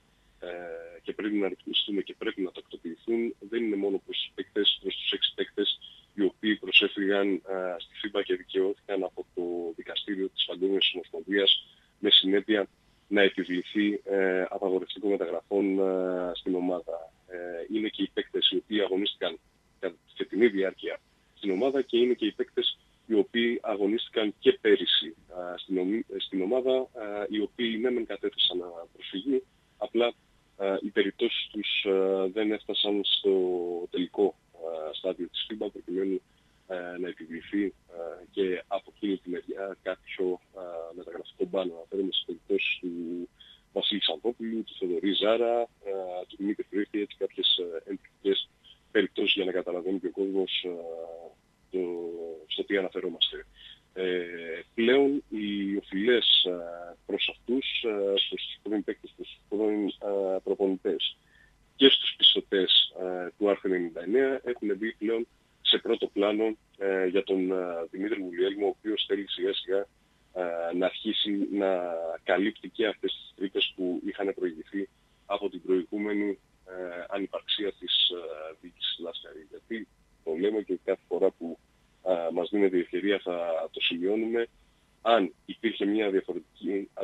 και πρέπει να ρυθμιστούν και πρέπει να τακτοποιηθούν δεν είναι μόνο προς τους παίκτες, προς τους έξι παίκτες οι οποίοι προσέφυγαν uh, στη φίμπα και δικαιώθηκαν από το δικαστήριο της Παγκόσμιας Ομοσπονδίας με συνέπεια να επιβληθεί ε, απαγορευτικό μεταγραφών ε, στην ομάδα. Ε, είναι και οι παίκτες οι οποίοι αγωνίστηκαν κατά την ίδια διάρκεια στην ομάδα και είναι και οι παίκτες οι οποίοι αγωνίστηκαν και πέρυσι ε, στην, στην ομάδα, ε, οι οποίοι ναι μεν κατέθεσαν προσφυγή, απλά ε, οι περιπτώσεις τους ε, δεν έφτασαν στο τελικό ε, στάδιο της φίμπα προκειμένου ε, να επιβληθεί ε, και από εκείνη τη μεριά κάποιο ε, μεταγραφικό μπάνο. Αναφέρομαι στις περιπτώσεις του Βασίλη Σαντόπουλου, του Θοδωρή Ζάρα, ε, του Δημήτρη Φρύχτη, έτσι κάποιες ε, εντυπωτικές περιπτώσεις για να καταλαβαίνει και ο κόσμος ε, το, στο τι αναφερόμαστε. Ε, πλέον οι οφειλές ε, προς αυτούς, ε, προς τους πρώην παίκτες, προς τους πρώην ε, προπονητές και στους πιστωτές ε, του άρθρου ενενήντα εννέα έχουν μπει πλέον σε πρώτο πλάνο ε, για τον ε, Δημήτρη Γουλιέλμο, ο οποίος θέλει σιγά σιγά ε, να αρχίσει να καλύπτει και αυτές τις τρύπες που είχαν προηγηθεί από την προηγούμενη ε, ανυπαρξία της ε, διοίκησης Λάσκαρη. Γιατί το λέμε και κάθε φορά που ε, μας δίνεται η ευκαιρία θα το σημειώνουμε, αν υπήρχε μια διαφορετική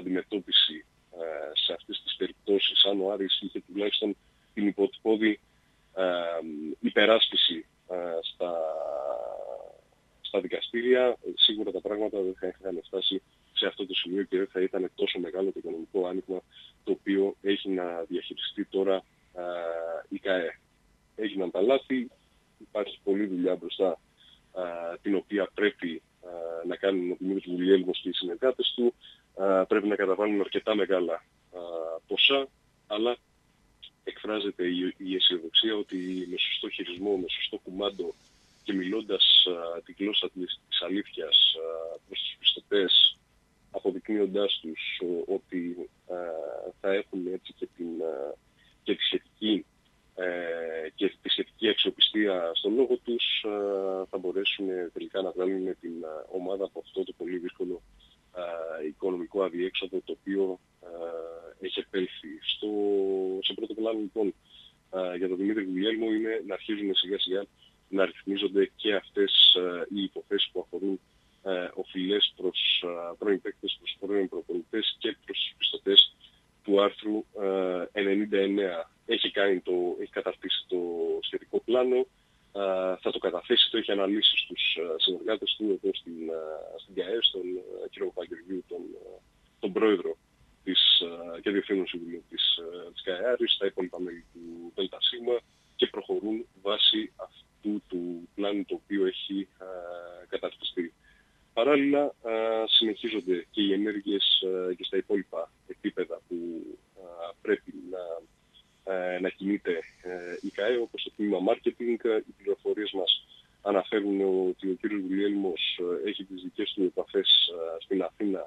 Άρης είχε τουλάχιστον την υποτυπώδη ε, υπεράσπιση ε, στα, στα δικαστήρια, σίγουρα τα πράγματα δεν θα είχαν φτάσει σε αυτό το σημείο και δεν θα ήταν τόσο μεγάλο το οικονομικό άνοιγμα το οποίο έχει να διαχειριστεί τώρα ε, η ΚΑΕ. Έγιναν τα λάθη, υπάρχει πολλή δουλειά μπροστά ε, την οποία πρέπει ε, να κάνουν ο Δημήτρης Γουλιέλμος και οι συνεργάτες του. Uh, πρέπει να καταβάλουν αρκετά μεγάλα uh, ποσά, αλλά εκφράζεται η, η αισιοδοξία ότι με σωστό χειρισμό, με σωστό κουμάντο και μιλώντας uh, τη γλώσσα της, της αλήθειας uh, προς τους πιστωτές, αποδεικνύοντάς τους uh, ότι uh, θα έχουν έτσι και, την, uh, και, τη σχετική, uh, και τη σχετική αξιοπιστία στον λόγο τους, uh, θα μπορέσουν τελικά να βγάλουν την uh, ομάδα από αυτό το πολύ δύσκολο Uh, οικονομικό αδιέξοδο το οποίο uh, έχει επέλθει. Στο, σε πρώτο πλάνο λοιπόν uh, για τον Δημήτρη Γουλιέλμο είναι να αρχίζουν σιγά σιγά να ρυθμίζονται και αυτές uh, οι υποθέσεις που αφορούν uh, οφειλές προς uh, πρώην παίκτες, προς πρώην προπονητές και προς τους πιστωτές του άρθρου uh, ενενήντα εννέα. Έχει, κάνει το, έχει καταρτήσει το σχετικό πλάνο. Uh, θα το καταθέσει, το έχει αναλύσει στους uh, συνεργάτες του εδώ στην, uh, στην ΚΑΕ, στον uh, κύριο Παγκεργίου, τον, uh, τον πρόεδρο της, uh, και διευθύνων συμβουλίου της, uh, της ΚΑΕ, στα υπόλοιπα μέλη του ΔΣ και προχωρούν βάσει αυτού του πλάνου το οποίο έχει uh, καταρτιστεί. Παράλληλα uh, συνεχίζονται και οι ενέργειες uh, και στα υπόλοιπα επίπεδα που uh, πρέπει να να κινείται η ΚΑΕ, όπως το τμήμα marketing. Οι πληροφορίες μας αναφέρουν ότι ο κ. Γουλιέλμος έχει τις δικές του επαφές στην Αθήνα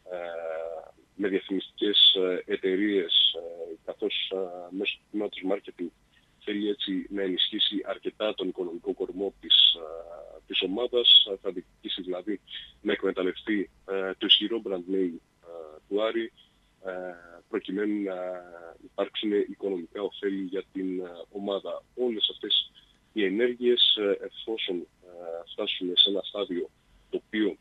με διαφημιστικές εταιρείες, καθώς μέσω του τμήματος marketing θέλει έτσι να ενισχύσει αρκετά τον οικονομικό κορμό της, της ομάδας. Θα διεκδικήσει δηλαδή να εκμεταλλευτεί το ισχυρό brand name του Άρη, προκειμένου να υπάρξουν οικονομικά ωφέλη για την ομάδα. Όλες αυτές οι ενέργειες, εφόσον φτάσουν σε ένα στάδιο το οποίο,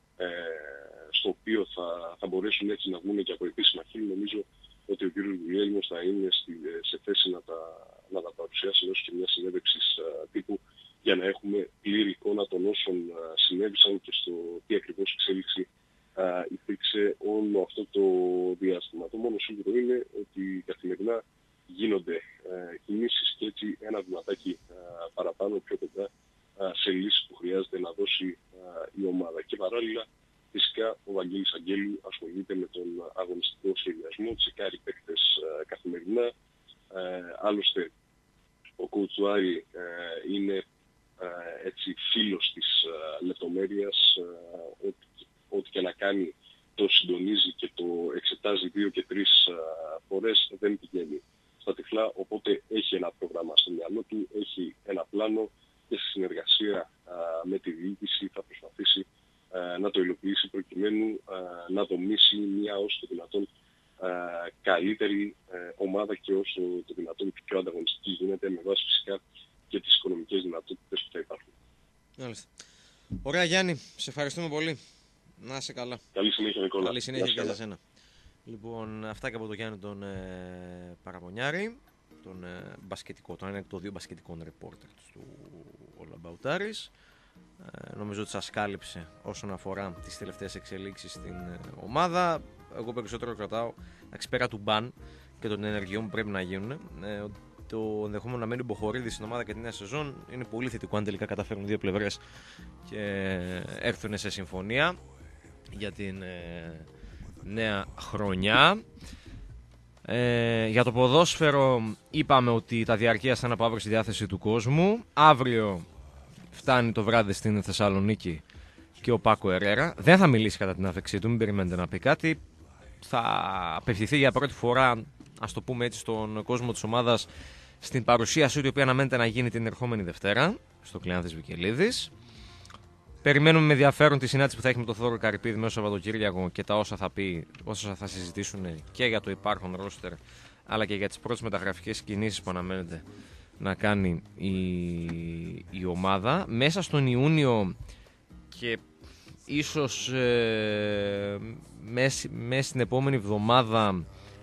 στο οποίο θα, θα μπορέσουν έτσι να βγουν και από επίσημα χείλη, νομίζω ότι ο κ. Γουλιέλμος θα είναι στη, σε θέση να τα, να τα παρουσιάσει ως και μια συνέντευξη τύπου για να έχουμε πλήρη εικόνα των όσων συνέβησαν και στο τι ακριβώς εξέλιξη Uh, υπήρξε όλο αυτό το διάστημα. Το μόνο σίγουρο είναι ότι καθημερινά γίνονται uh, κινήσεις και έτσι ένα βηματάκι uh, παραπάνω πιο κοντά uh, σε λύσεις που χρειάζεται να δώσει uh, η ομάδα. Και παράλληλα, φυσικά, ο Βαγγέλης Αγγέλου ασχολείται με τον αγωνιστικό σχεδιασμό, τσεκάρει παίκτες uh, καθημερινά. Uh, άλλωστε, ο coach του Άρη uh, είναι uh, έτσι φίλος της uh, λεπτομέρειας, uh, ότι ό,τι και να κάνει το συντονίζει και το εξετάζει δύο και τρεις uh, φορές, δεν πηγαίνει στα τυφλά, οπότε έχει ένα πρόγραμμα στο μυαλό του, έχει ένα πλάνο και στη συνεργασία uh, με τη διοίκηση θα προσπαθήσει uh, να το υλοποιήσει προκειμένου uh, να δομήσει μια όσο το δυνατόν uh, καλύτερη uh, ομάδα και όσο το δυνατόν πιο ανταγωνιστική γίνεται, με βάση φυσικά και τις οικονομικές δυνατότητες που θα υπάρχουν. Μάλιστα. Ωραία Γιάννη, σε ευχαριστούμε πολύ. Να είσαι καλά. Καλή συνέχεια, Νικόλα. Καλή συνέχεια και για σένα. Λοιπόν, αυτά και από τον Γιάννη τον ε, Παραμονιάρη, τον ε, μπασκετικό, τον ένα εκ των δύο μπασκετικών ρεπόρτερ του All About Aris. Ε, νομίζω ότι σας κάλυψε όσον αφορά τις τελευταίες εξελίξεις στην ε, ομάδα. Εγώ περισσότερο κρατάω πέρα του μπαν και των ενεργειών που πρέπει να γίνουν. Ε, το ενδεχόμενο να μένει ο Μποχορίδης στην ομάδα και τη νέα σεζόν είναι πολύ θετικό αν τελικά καταφέρουν δύο πλευρές και έρθουν σε συμφωνία για την ε, νέα χρονιά. Ε, για το ποδόσφαιρο είπαμε ότι τα διαρκεία θα είναι από αύριο στη διάθεση του κόσμου. Αύριο φτάνει το βράδυ στην Θεσσαλονίκη και ο Πάκο Ερέρα. Δεν θα μιλήσει κατά την άφεξή του, μην περιμένετε να πει κάτι. Θα απευθυνθεί για πρώτη φορά, ας το πούμε έτσι, στον κόσμο της ομάδας στην παρουσίαση του, η οποία αναμένεται να γίνει την ερχόμενη Δευτέρα στο Κλεάνθης Βικελίδης. Περιμένουμε με ενδιαφέρον τη συνάντηση που θα έχει με τον Θόδωρο Καρυπίδη μέσα στο Σαββατοκύριακο και τα όσα θα πει, όσα θα συζητήσουν και για το υπάρχον ρόστερ, αλλά και για τις πρώτες μεταγραφικές κινήσεις που αναμένεται να κάνει η, η ομάδα. Μέσα στον Ιούνιο και ίσως ε, μέσα, μέσα στην επόμενη εβδομάδα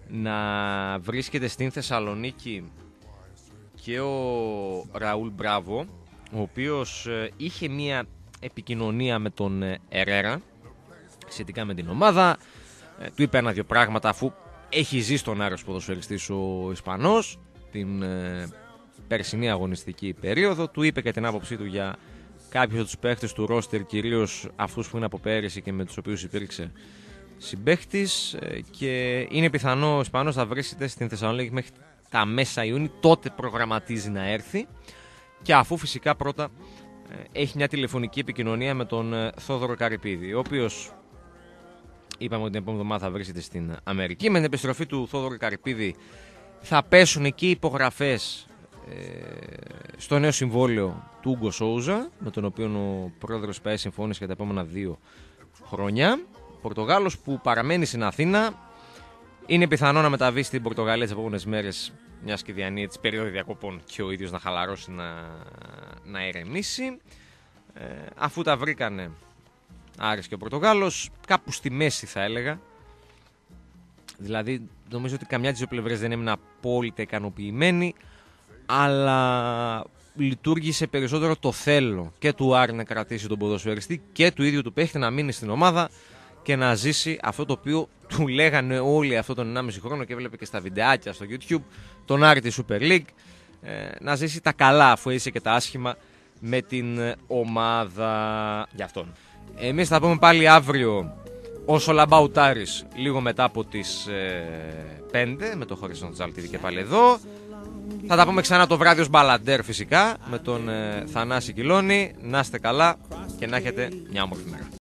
να βρίσκεται στην Θεσσαλονίκη και ο Ραούλ Μπράβο, ο οποίος είχε μία επικοινωνία με τον Ερέρα σχετικά με την ομάδα. Ε, του είπε ένα-δυο πράγματα, αφού έχει ζήσει τον Άρης ποδοσφαιριστής ο Ισπανός την ε, περσινή αγωνιστική περίοδο. Του είπε και την άποψή του για κάποιους από τους παίχτες του ρόστερ, κυρίως αυτούς που είναι από πέρυσι και με τους οποίους υπήρξε συμπαίχτης, ε, και είναι πιθανό ο Ισπανός να βρίσκεται στην Θεσσαλονίκη μέχρι τα μέσα Ιούνιου. Τότε προγραμματίζει να έρθει, και αφού φυσικά πρώτα ε, έχει μια τηλεφωνική επικοινωνία με τον ε, Θόδωρο Καρυπίδη, ο οποίος είπαμε ότι την επόμενη εβδομάδα θα βρίσκεται στην Αμερική. Με την επιστροφή του Θόδωρου Καρυπίδη θα πέσουν εκεί υπογραφές ε, στο νέο συμβόλαιο του Ούγκο Σόουζα, με τον οποίο ο πρόεδρος ΠΑΕ συμφώνησε για τα επόμενα δύο χρόνια. Πορτογάλος που παραμένει στην Αθήνα, είναι πιθανό να μεταβεί στην Πορτογαλία τις επόμενες μέρες, μιας και διανύει τις περίοδο διακοπών και ο ίδιος να χαλαρώσει, να, να ηρεμήσει. Ε, αφού τα βρήκανε Άρης και ο Πορτογάλος, κάπου στη μέση θα έλεγα. Δηλαδή νομίζω ότι καμιά της δύο πλευρές δεν έμεινε απόλυτα ικανοποιημένη, αλλά λειτουργήσε περισσότερο το θέλω και του Άρη να κρατήσει τον ποδοσφαιριστή και του ίδιου του παίχτη να μείνει στην ομάδα και να ζήσει αυτό το οποίο του λέγανε όλοι αυτό τον ενάμιση χρόνο, και έβλεπε και στα βιντεάκια στο YouTube, τον Άρη τη Super League, ε, να ζήσει τα καλά αφού είσαι και τα άσχημα με την ομάδα για αυτόν. Εμείς θα πούμε πάλι αύριο ως ο Λαμπαουτάρης, λίγο μετά από τις ε, πέντε, με το Χωριστόν Τζαλτίδη και πάλι εδώ. Θα τα πούμε ξανά το βράδυ ως Μπαλαντέρ φυσικά, με τον ε, Θανάση Κιλώνη. Να είστε καλά και να έχετε μια όμορφη μέρα.